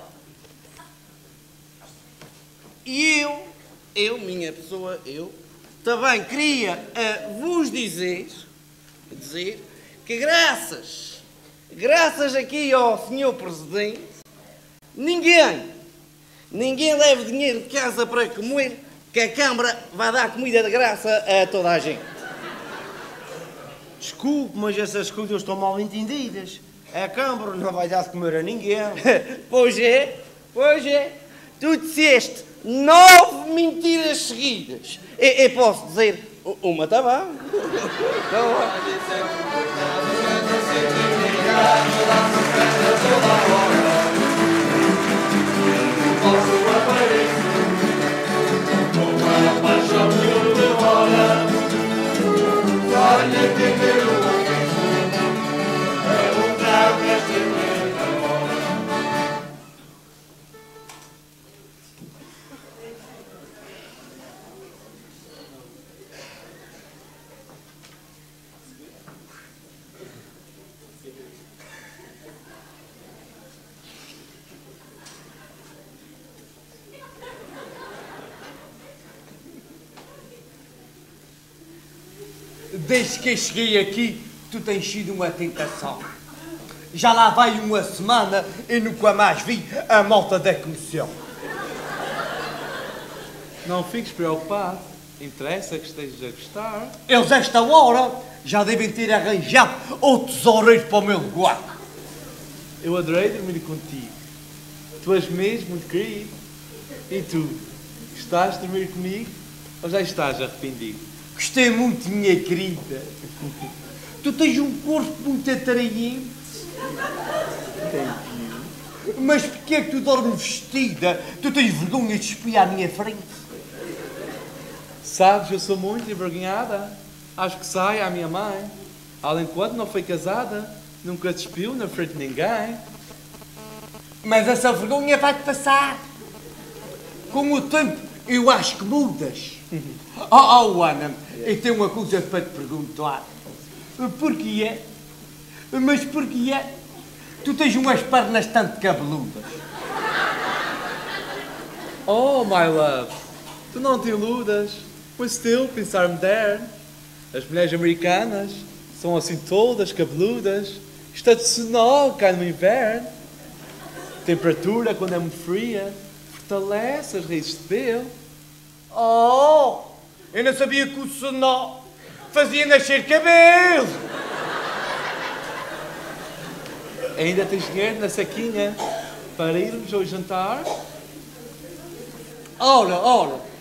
E eu, eu, minha pessoa, eu, também queria uh, vos dizer, dizer que graças, graças aqui ao senhor Presidente, ninguém, ninguém leva dinheiro de casa para comer, que a Câmara vai dar comida de graça a toda a gente. Desculpe, mas essas coisas estão mal entendidas. A Câmara não vai dar de comer a ninguém. Pois é, pois é. Tu disseste nove mentiras seguidas. E, e posso dizer, uma está bom. Desde que cheguei aqui, tu tens sido uma tentação. Já lá vai uma semana e nunca mais vi a malta da comissão. Não fiques preocupado. Interessa que estejas a gostar. Eles, esta hora, já devem ter arranjado o tesoureiro para o meu lugar. Eu adorei dormir contigo. Tu és mesmo muito querido. E tu, gostaste de dormir comigo ou já estás arrependido? Gostei muito, minha querida. Tu tens um corpo muito atraente. Mas porquê é que tu dormes vestida? Tu tens vergonha de espiar à minha frente? Sabes, eu sou muito envergonhada. Acho que sai à minha mãe. Além de quando não foi casada, nunca despiu na frente de ninguém. Mas essa vergonha vai-te passar. Com o tempo, eu acho que mudas. Oh, oh, Ana, eu tenho uma coisa para te perguntar. Porquê é? Mas porquê é? Tu tens umas pernas tanto cabeludas. Oh, my love, tu não te iludas. Pois still, pensar moderno. As mulheres americanas são assim todas cabeludas. Está de senol, cai no inverno. Temperatura, quando é muito fria, fortalece as raízes de pelo. Oh, eu não sabia que o senol fazia nascer cabelo. Ainda tens dinheiro na saquinha para irmos ao jantar? Ora, ora.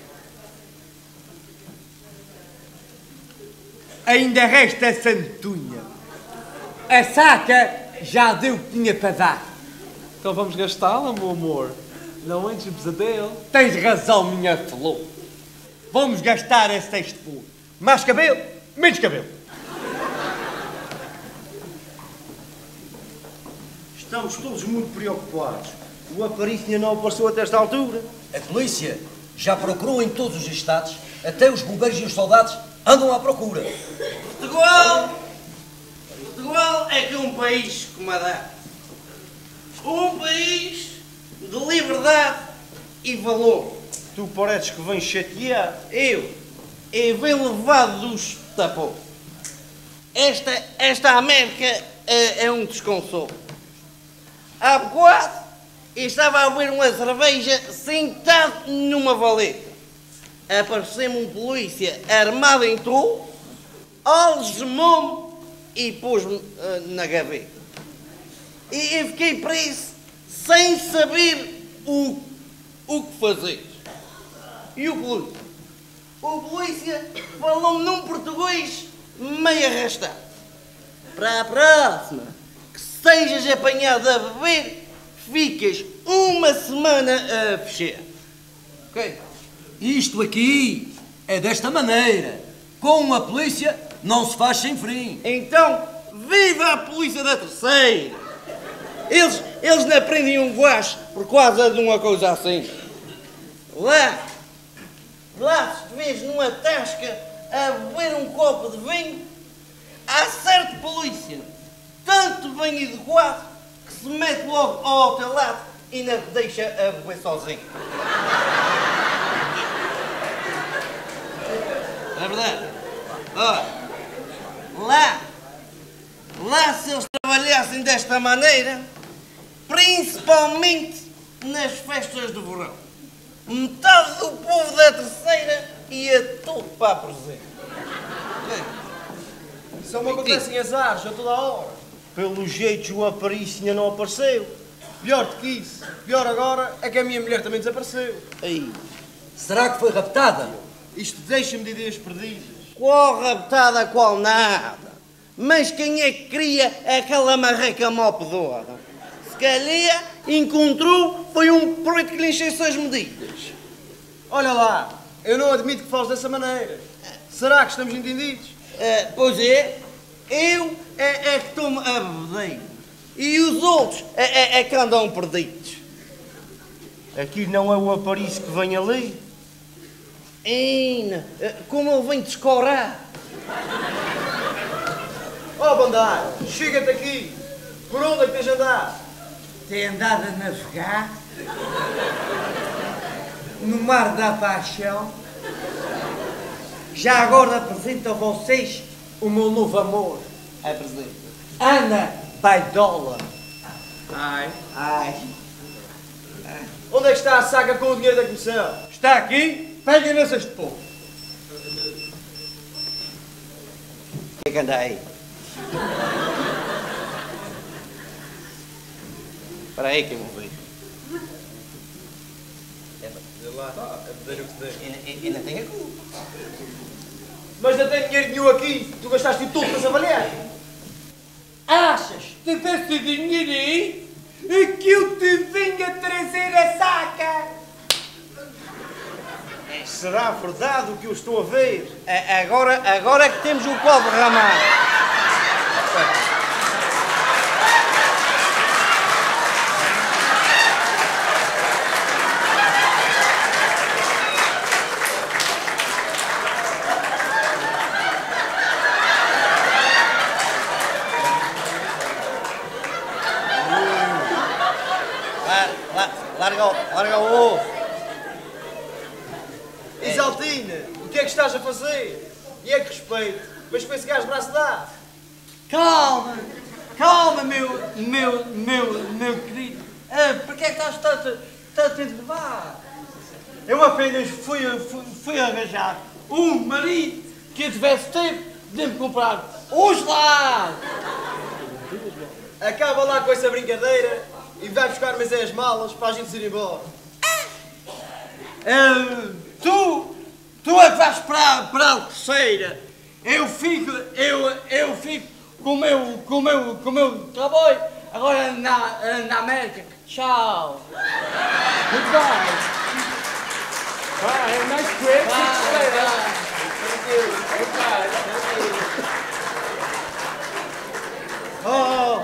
Ainda resta a santunha. A saca já deu o que tinha para dar. Então vamos gastá-la, meu amor. Não enches o pesadelo. Tens razão, minha flor. Vamos gastar esse texto puro. Mais cabelo, menos cabelo. Estamos todos muito preocupados. O Aparício ainda não apareceu até esta altura. A polícia já procurou em todos os estados, até os bombeiros e os soldados andam à procura. Portugal, Portugal é que é um país comandante. Um país de liberdade e valor. Tu pareces que vens chatear. Eu, eu venho levado dos tapões. Esta, esta América é, é um desconsolo. Há bocado eu estava a beber uma cerveja sentado numa valeta. Apareceu-me um polícia armado em tolo, algemou-me e pôs-me uh, na gaveta. E eu fiquei preso sem saber o, o que fazer. E o polícia? O polícia falou-me num português meio arrastado. Para a próxima, que sejas apanhado a beber, ficas uma semana a fechar. Ok? Isto aqui é desta maneira. Com a polícia não se faz sem frim. Então, viva a polícia da terceira! Eles, eles não prendem um guache por causa de uma coisa assim. Lá, lá se te vês numa tasca a beber um copo de vinho, há certo polícia, tanto bem adequado, que se mete logo ao teu lado e não te deixa a beber sozinho. É verdade. Olha, lá, lá se eles trabalhassem desta maneira, principalmente nas festas de verão, metade do povo da terceira ia todo para a presente. Só me acontecem azares a toda a hora. Pelo jeito o Aparício ainda não apareceu. Pior do que isso, pior agora é que a minha mulher também desapareceu. Aí. Será que foi raptada? Isto deixa-me de ideias perdidas. Qual raptada, qual nada. Mas quem é que cria aquela marreca mal pedora? Se calhar encontrou foi um preto que lhe encheu as medidas. Olha lá, eu não admito que fales dessa maneira. Será que estamos entendidos? Uh, pois é, eu é, é que estou-me a beber. E os outros é, é, é que andam perdidos. Aqui não é o Aparício que vem ali? Ina, como ele vem descorar. Oh, Bandar, chega-te aqui. Por onde é que tens andado? Tem andado a navegar no mar da paixão. Já agora apresento a vocês o meu novo amor. Apresenta. Ana Baidola. Ai. Ai. Onde é que está a saca com o dinheiro da comissão? Está aqui. Pega nessas de pouco. O que é que anda aí? Espera aí que eu vou ver. Ainda tem a culpa. Mas não tem dinheiro nenhum aqui. Tu gastaste tudo para trabalhar. Achas que tivesse dinheiro aí e que eu te vinha trazer a saca? Será verdade o que eu estou a ver? A, agora, agora é que temos o pó derramado. Larga, larga o ovo. Isaltina, o que é que estás a fazer? E é que respeito, mas com esse gajo braço dá. Calma, calma, meu, meu, meu, meu querido. Ah, porquê é que estás tanto, tanto a levar? Eu apenas fui, fui, fui arranjar um marido que tivesse tempo de me comprar os lados. Acaba lá com essa brincadeira e vai buscar-me as malas para a gente ir embora. Uh, tu, tu é que vais para, para a terceira. Eu fico, eu, eu fico com o meu, com o meu, com o meu trabalho agora na, na América. Tchau. Goodbye. Bye. Nice trip. Bye. Bye. Thank you. Goodbye. Thank you. Oh.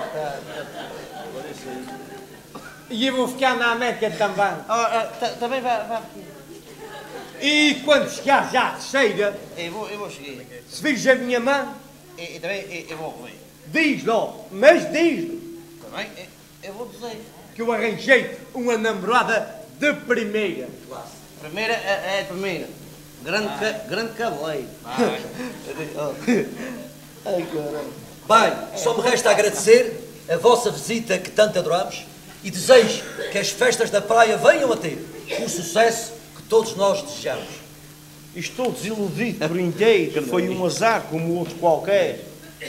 E eu vou ficar na América também. Oh, também vai, vai. E quando chegar já à terceira, eu vou, eu vou chegar. Se vires a minha mão, e, e também eu, eu vou ver. Diz logo, mas diz-lhe. Também eu, eu vou dizer. Que eu arranjei uma namorada de primeira classe. Primeira é, é primeira. Grande, ca, grande cabeleiro. Ai, caramba. Bem, só me resta agradecer a vossa visita que tanto adoramos e desejo que as festas da praia venham a ter o sucesso que todos nós desejamos. Estou desiludido por inteiro. Foi um azar como outro qualquer.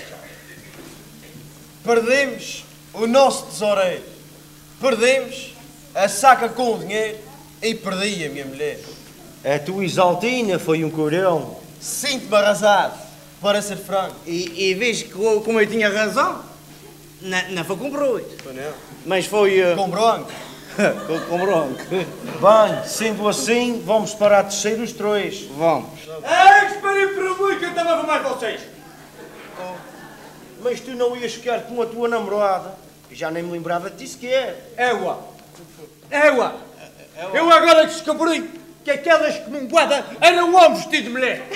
Perdemos o nosso tesoureiro. Perdemos a saca com o dinheiro e perdi a minha mulher. A tua Isaltina foi um corão. Sinto-me arrasado, para ser franco. E, e vês que como eu tinha razão, não, não foi com bruto. Mas foi... Uh... Com bronco. com, com bronco. Bem, sendo assim, vamos para a terceira os três. Vamos. Ei, esperem por mim que eu estava a mais vocês. Oh, mas tu não ias ficar com a tua namorada. Eu já nem me lembrava de ti sequer. Égua. Égua. Eu agora descobri que aquelas que me guardam eram um homem vestido de mulher.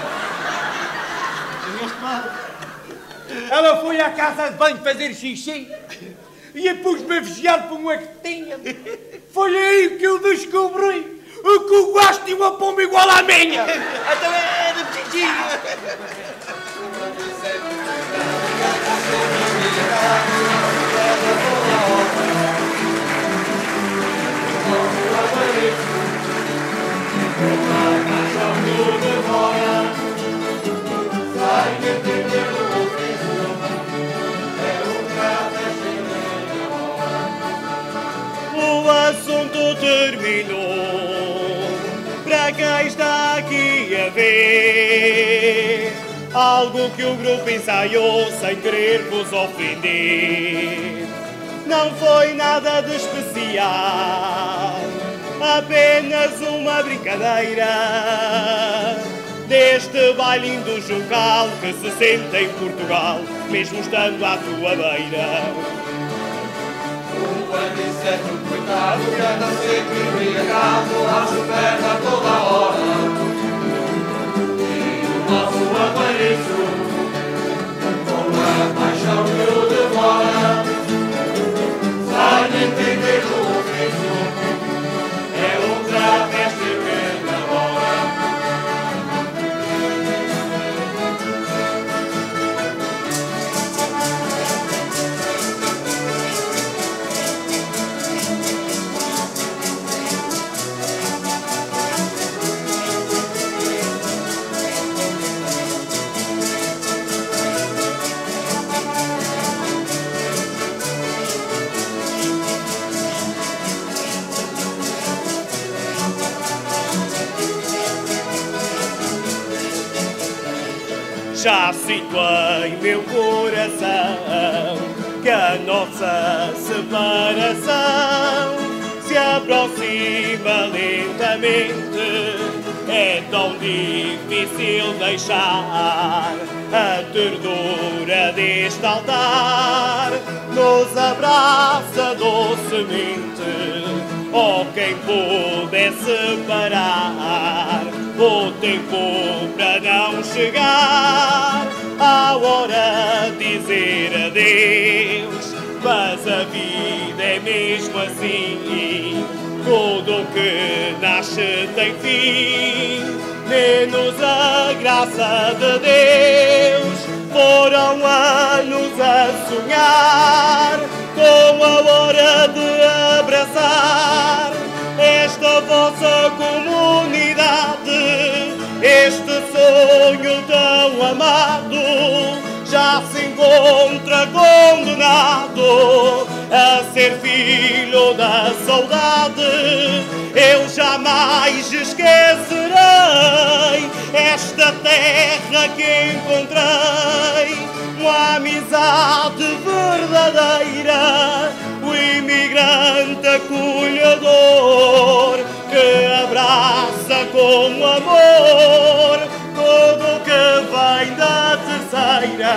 Ela foi à casa de banho fazer xixi e pus-me a vigiar por uma que tinha. Foi aí que eu descobri que o gajo tinha uma pomba igual à minha. Então é de xixi. O assunto terminou. Para quem está aqui a ver, algo que o grupo ensaiou sem querer vos ofender. Não foi nada de especial, apenas uma brincadeira deste bailinho do Juncal que se sente em Portugal, mesmo estando à tua beira. O aniceto, coitado, que anda sempre embriagado, à chuperda toda a hora. E o nosso aparelho, com a paixão que o devora, sem entender o ofício, é outra veste que namora. Já sinto em meu coração que a nossa separação se aproxima lentamente. É tão difícil deixar a ternura deste altar nos abraça docemente. Oh, quem pudesse parar o tempo para não chegar à hora de dizer adeus, mas a vida é mesmo assim. Tudo que nasce tem fim, menos a graça de Deus. Foram anos a sonhar com a hora de abraçar esta vossa comunidade, este sonho tão amado já se encontra condenado a ser filho da saudade. Eu jamais esquecerei esta terra que encontrei, uma amizade verdadeira, o imigrante acolhedor que abraça com amor tudo que vem da terceira.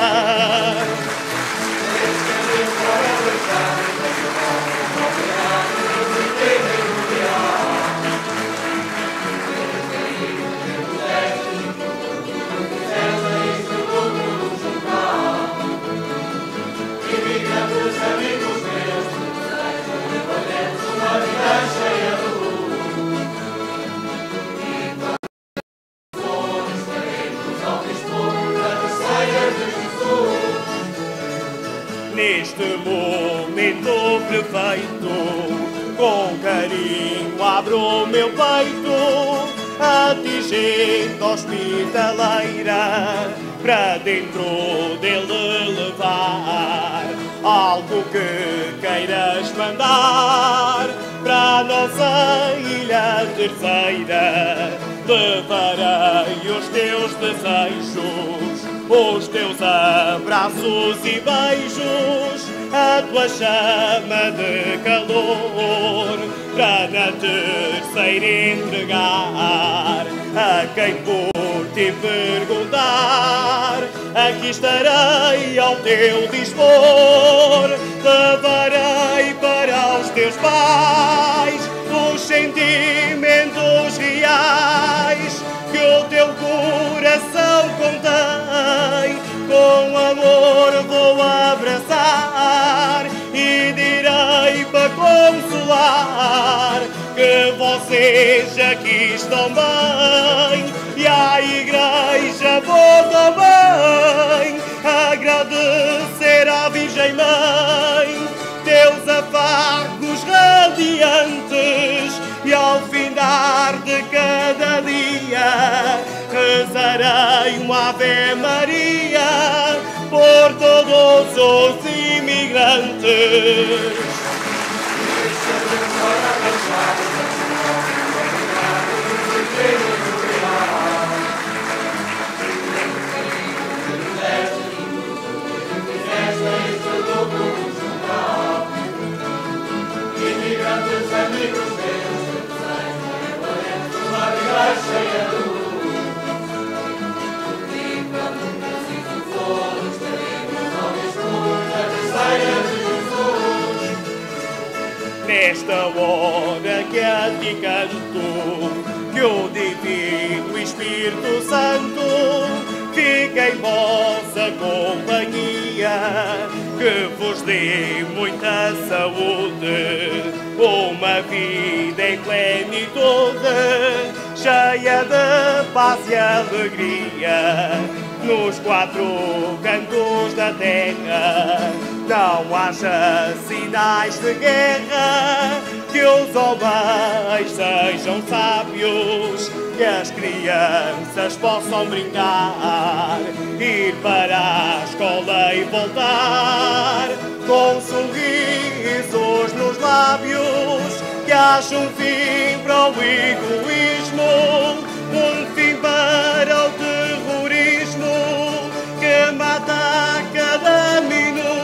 Neste momento perfeito, com carinho abro meu peito, atingindo a hospitaleira, para dentro dele levar algo que queiras mandar para a nossa ilha terceira. levarei os teus desejos, os teus abraços e beijos, a tua chama de calor, para na terceira entregar a quem por ti perguntar. Aqui estarei ao teu dispor, levarei para os teus pais os sentimentos reais que o teu coração contém. Com amor vou abraçar e direi para consolar que vocês aqui estão bem, e à igreja vou também agradecer à Virgem Mãe teus afagos radiantes, e ao findar de cada dia rezarei uma Ave Maria por todos os imigrantes. Imigrantes, amigos meus, uma vida cheia de luz. Comigo nunca se for, estaremos ao escuro da terceira de Jesus. Nesta hora que a ti canto, que o Divino Espírito Santo fique em vossa companhia, que vos dê muita saúde, uma vida em plenitude, cheia de paz e alegria, nos quatro cantos da terra. Não haja sinais de guerra, que os homens sejam sábios, que as crianças possam brincar, ir para a escola e voltar com sorrisos nos lábios, que haja um fim para o egoísmo, um fim para o terrorismo que mata a cada minuto.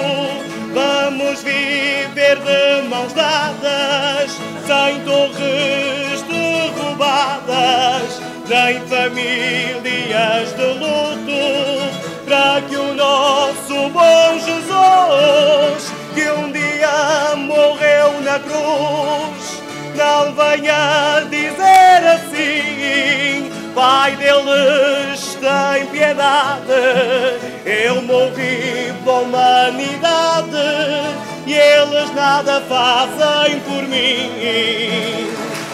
Vamos viver de mãos dadas, sem torres derrubadas, nem famílias de luto, para que o nosso bom Jesus, que um dia morreu na cruz, não venha dizer assim: Pai deles, tem piedade, eu morri pela humanidade e eles nada fazem por mim.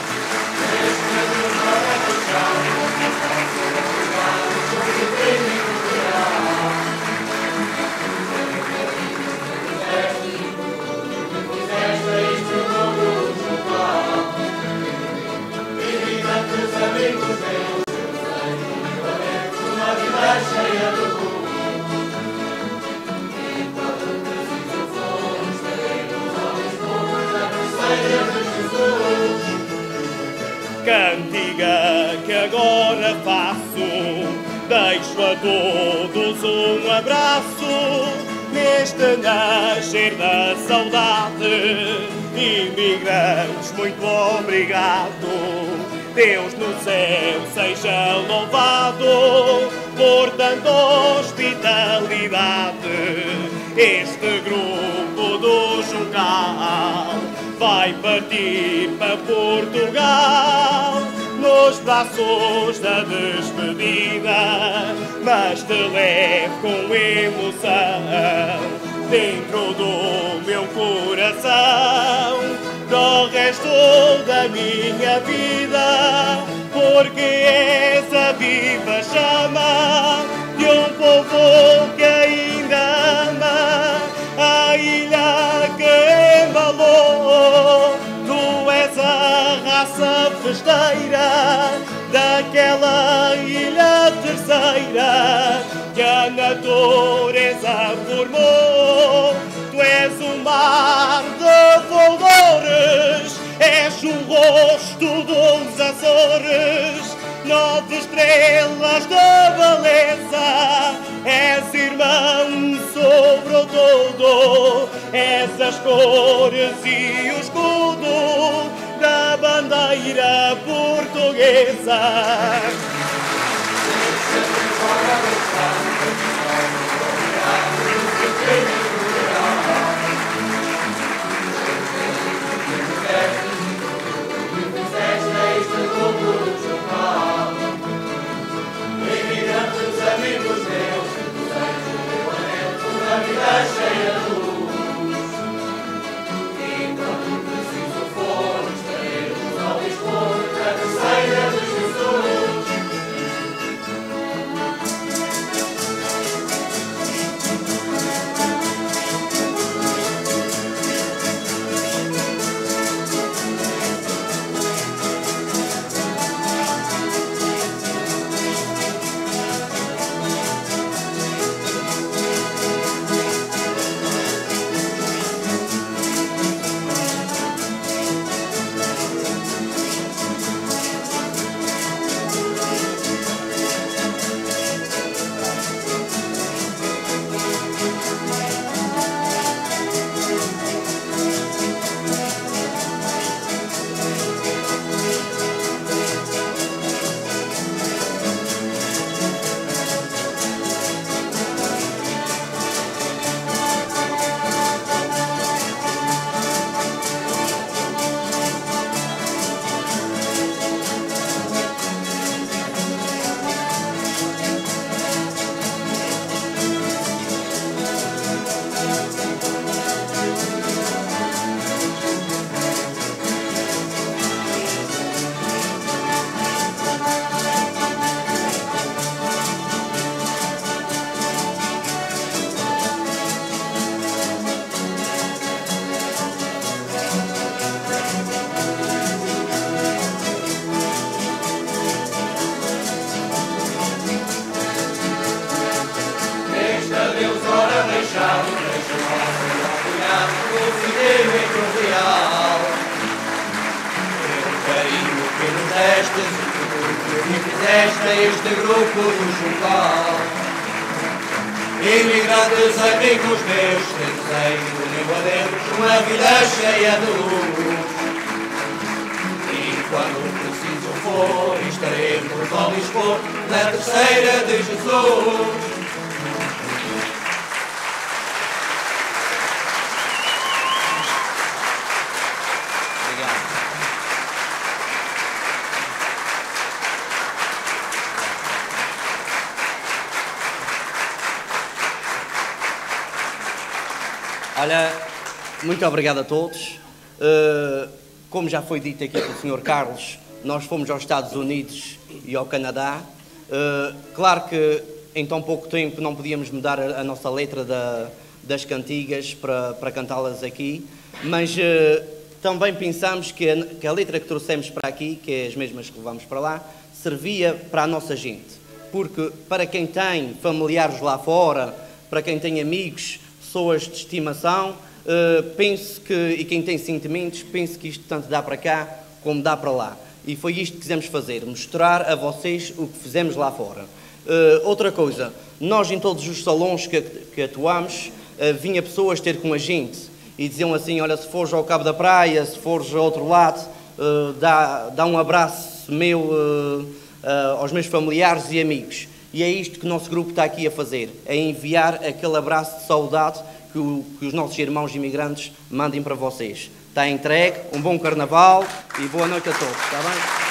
Cheia de luz. Cantiga que agora faço, deixo a todos um abraço neste nascer da saudade. Imigrantes, muito obrigado. Deus no céu seja louvado por tanta hospitalidade. Este grupo do Juncal vai partir para Portugal nos braços da despedida, mas te levo com emoção dentro do meu coração pro resto da minha vida, porque és a viva chama de um povo que ainda ama a ilha que embalou. Tu és a raça festeira daquela ilha terceira que a natureza formou. Tu és um mar de fulgores, és o rosto dos Açores, nós estrelas da beleza, és irmão sobre o todo, és as cores e o escudo da bandeira portuguesa. Amigos meus, que tu tens o meu anel, uma vida cheia de luz. E quando preciso for, estaremos ao dispor da terceira de Jesus. Este grupo do Juncal, imigrantes, amigos meus, te desejo o meu adeus, uma vida cheia de luz. E quando preciso for, estaremos ao dispor na terceira de Jesus. Olha, muito obrigado a todos. Uh, como já foi dito aqui pelo senhor Carlos, nós fomos aos Estados Unidos e ao Canadá. Uh, claro que em tão pouco tempo não podíamos mudar a, a nossa letra da, das cantigas para, para cantá-las aqui, mas uh, também pensamos que a, que a letra que trouxemos para aqui, que é as mesmas que levamos para lá, servia para a nossa gente. Porque para quem tem familiares lá fora, para quem tem amigos, pessoas de estimação, uh, penso que, e quem tem sentimentos, penso que isto tanto dá para cá como dá para lá. E foi isto que quisemos fazer, mostrar a vocês o que fizemos lá fora. Uh, outra coisa, nós em todos os salões que, que atuamos, uh, vinha pessoas ter com a gente e diziam assim, olha, se fores ao Cabo da Praia, se fores ao outro lado, uh, dá, dá um abraço meu uh, uh, aos meus familiares e amigos. E é isto que o nosso grupo está aqui a fazer, é enviar aquele abraço de saudade que, o, que os nossos irmãos imigrantes mandem para vocês. Está entregue, um bom carnaval e boa noite a todos, está bem?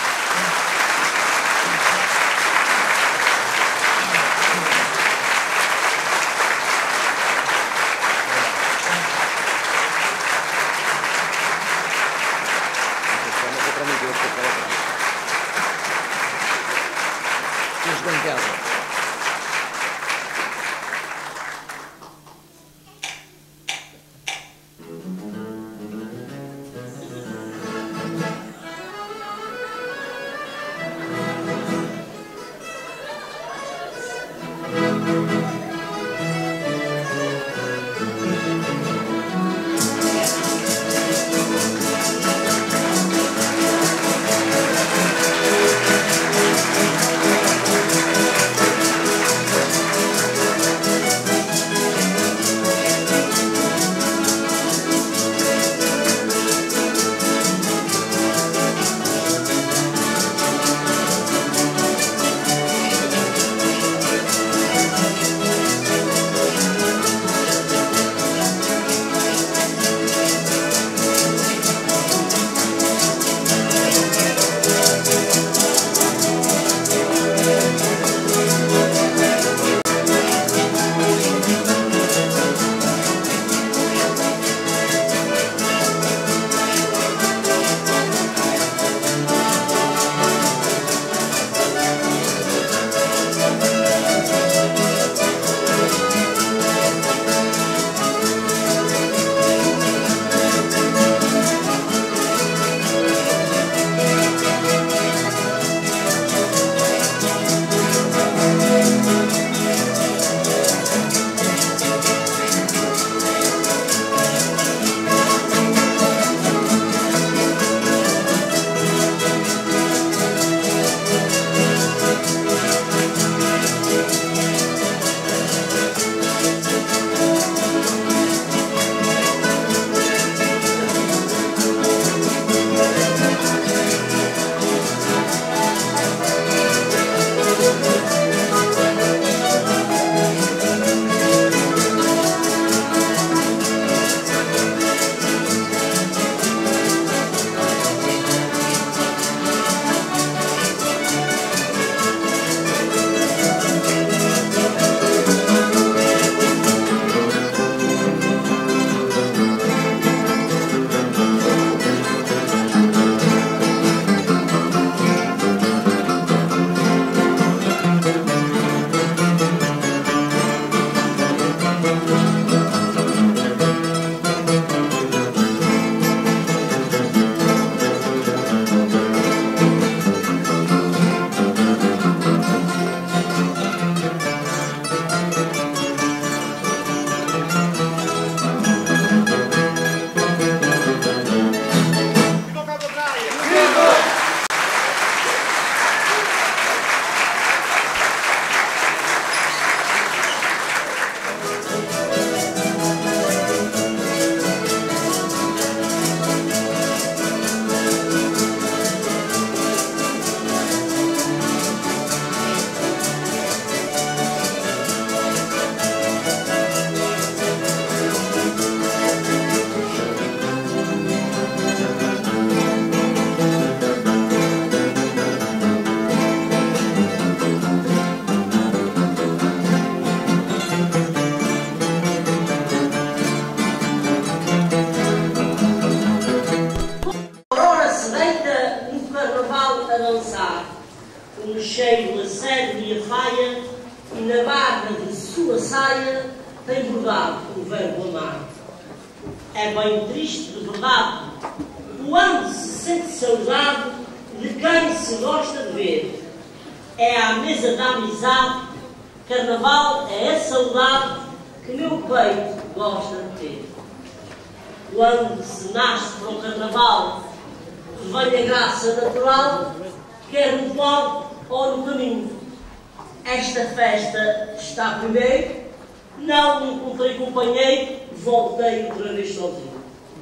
um cheiro laceiro e a faia, e na barra de sua saia tem bordado o verbo amar. É bem triste, de verdade, quando se sente saudade de quem se gosta de ver. É à mesa da amizade, carnaval é a saudade que meu peito gosta de ter. Quando se nasce para o carnaval, vem a graça natural, quer no palco ou no caminho. Esta festa está primeiro, não encontrei companheiro, voltei outra vez sozinho.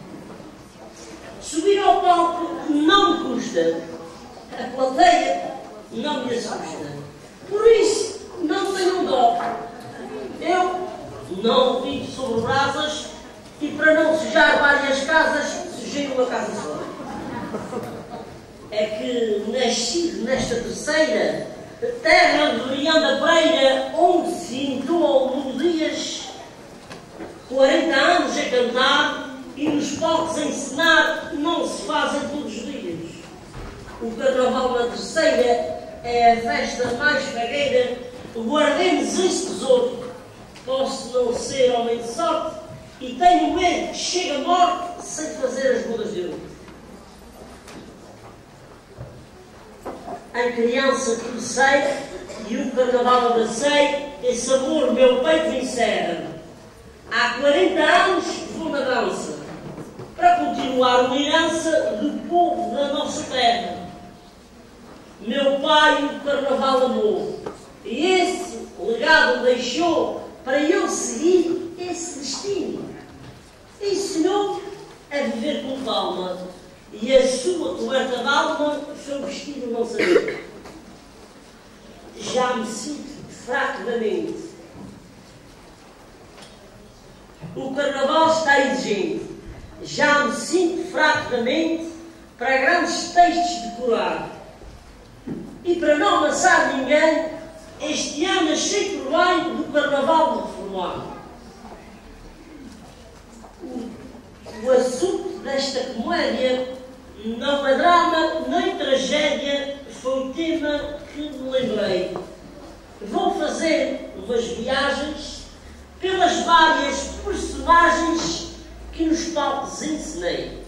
Subir ao palco não me custa, a plateia não me assusta. Por isso, não tenham dó. Eu não vivo sobre brasas e para não sujar várias casas, sujei uma casa só. É que nasci nesta terceira terra de Leão da Pereira, onde se entoam melodias, quarenta anos a cantar e nos palcos a ensinar, não se fazem todos os dias. O carnaval na terceira é a festa mais fagueira, guardemos esse tesouro. Posso não ser homem de sorte e tenho medo que chegue a morte sem fazer as bodas de ouro. Em criança comecei e o carnaval abracei, esse amor meu peito encerra. Há quarenta anos vou na dança, para continuar uma herança do povo da nossa terra. Meu pai o carnaval amou, e esse legado deixou para eu seguir esse destino. Ensinou a viver com calma, e a sua coberta de alma foi o vestido não saber. Já me sinto fraco da mente. O carnaval está exigente. Já me sinto fraco da mente para grandes textos decorar. E para não amassar ninguém, este ano achei por bem do carnaval me reformar. O, o assunto desta comédia não é drama nem tragédia, foi o tema que me lembrei. Vou fazer umas viagens pelas várias personagens que nos palcos ensinei.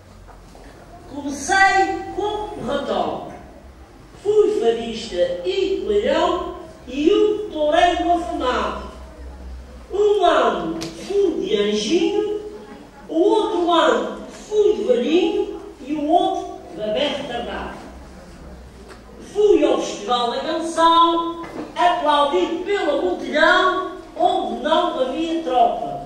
Comecei com o ratão, fui fadista e coleirão e um toureiro afamado. Um ano fui de anjinho, o outro ano fui de velhinho e o outro de bebê retardado. Fui ao Festival da Canção, aplaudido pela multidão, onde não havia tropa.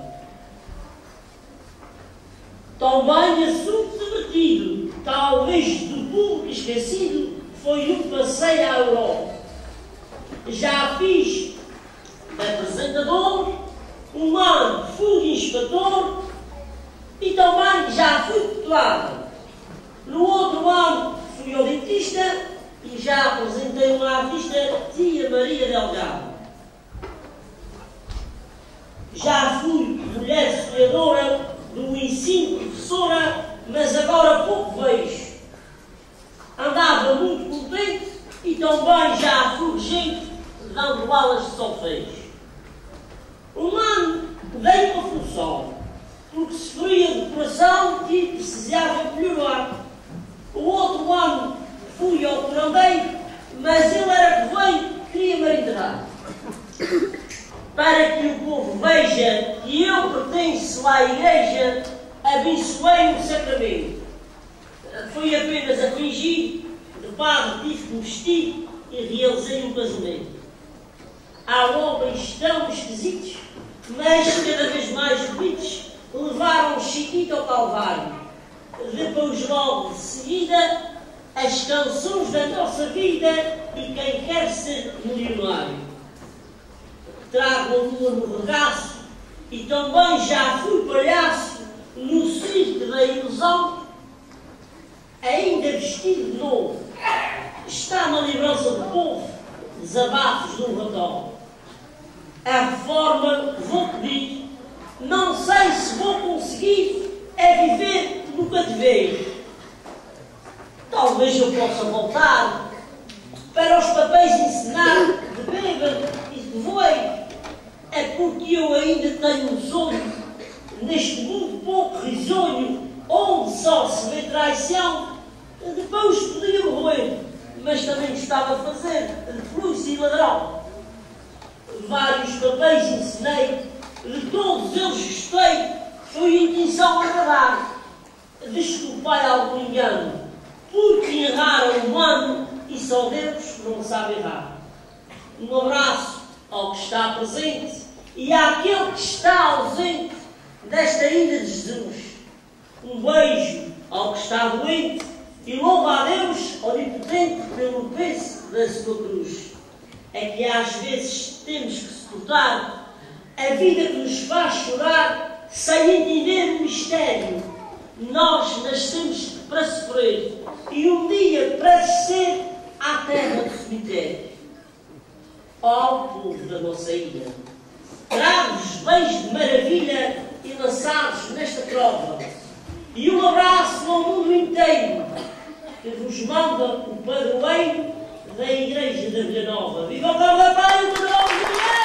Também assunto debatido, talvez do público esquecido, foi um passeio à Europa. Já fiz apresentador, um ano fui inspetor e também já fui titular. No outro ano fui ao dentista e já apresentei uma artista, Tia Maria Delgado. Já fui mulher sonhadora, do ensino professora, mas agora pouco vejo. Andava muito contente e também já fui gente dando balas de solfejo. Um ano dei uma função, porque sofria de coração e precisava melhorar. O outro ano fui ao curandeiro, mas ele era que veio, queria me enterrar. Para que o povo veja que eu pertenço à igreja, abençoei o sacramento. Foi apenas a fingir, de padre tive que me vestir e realizei um casamento. Há homens tão esquisitos, mas cada vez mais bonitos, levaram o Chiquito ao Calvário. Depois logo de seguida, as canções da nossa vida e quem quer ser milionário. Trago a lua no regaço e também já fui palhaço no circo da ilusão, ainda vestido de novo. Está na lembrança do povo, desabafos de um ratão. A reforma vou pedir, não sei se vou conseguir, é viver no cativeiro. Talvez eu possa voltar para os papéis ensinar de bêbado e de voeiro. É porque eu ainda tenho um sonho, neste mundo pouco risonho, onde só se vê traição, depois podia roer, mas também gostava de fazer de polícia e ladrão. Vários papéis ensinei, de todos eles gostei, foi a intenção agradar. Desculpai algum engano, porque errar é humano e só Deus não sabe errar. Um abraço ao que está presente e àquele que está ausente desta ilha de Jesus. Um beijo ao que está doente e louva a Deus, onipotente, pelo peso da sua cruz. É que às vezes temos que suportar a vida que nos faz chorar sem entender o mistério. Nós nascemos para sofrer e um dia para descer à terra do cemitério. Ó povo da nossa ilha, trago-vos bens de maravilha e lançados nesta prova, e um abraço ao mundo inteiro que vos manda o padroeiro da Igreja da Vila Nova. Viva o Carnaval!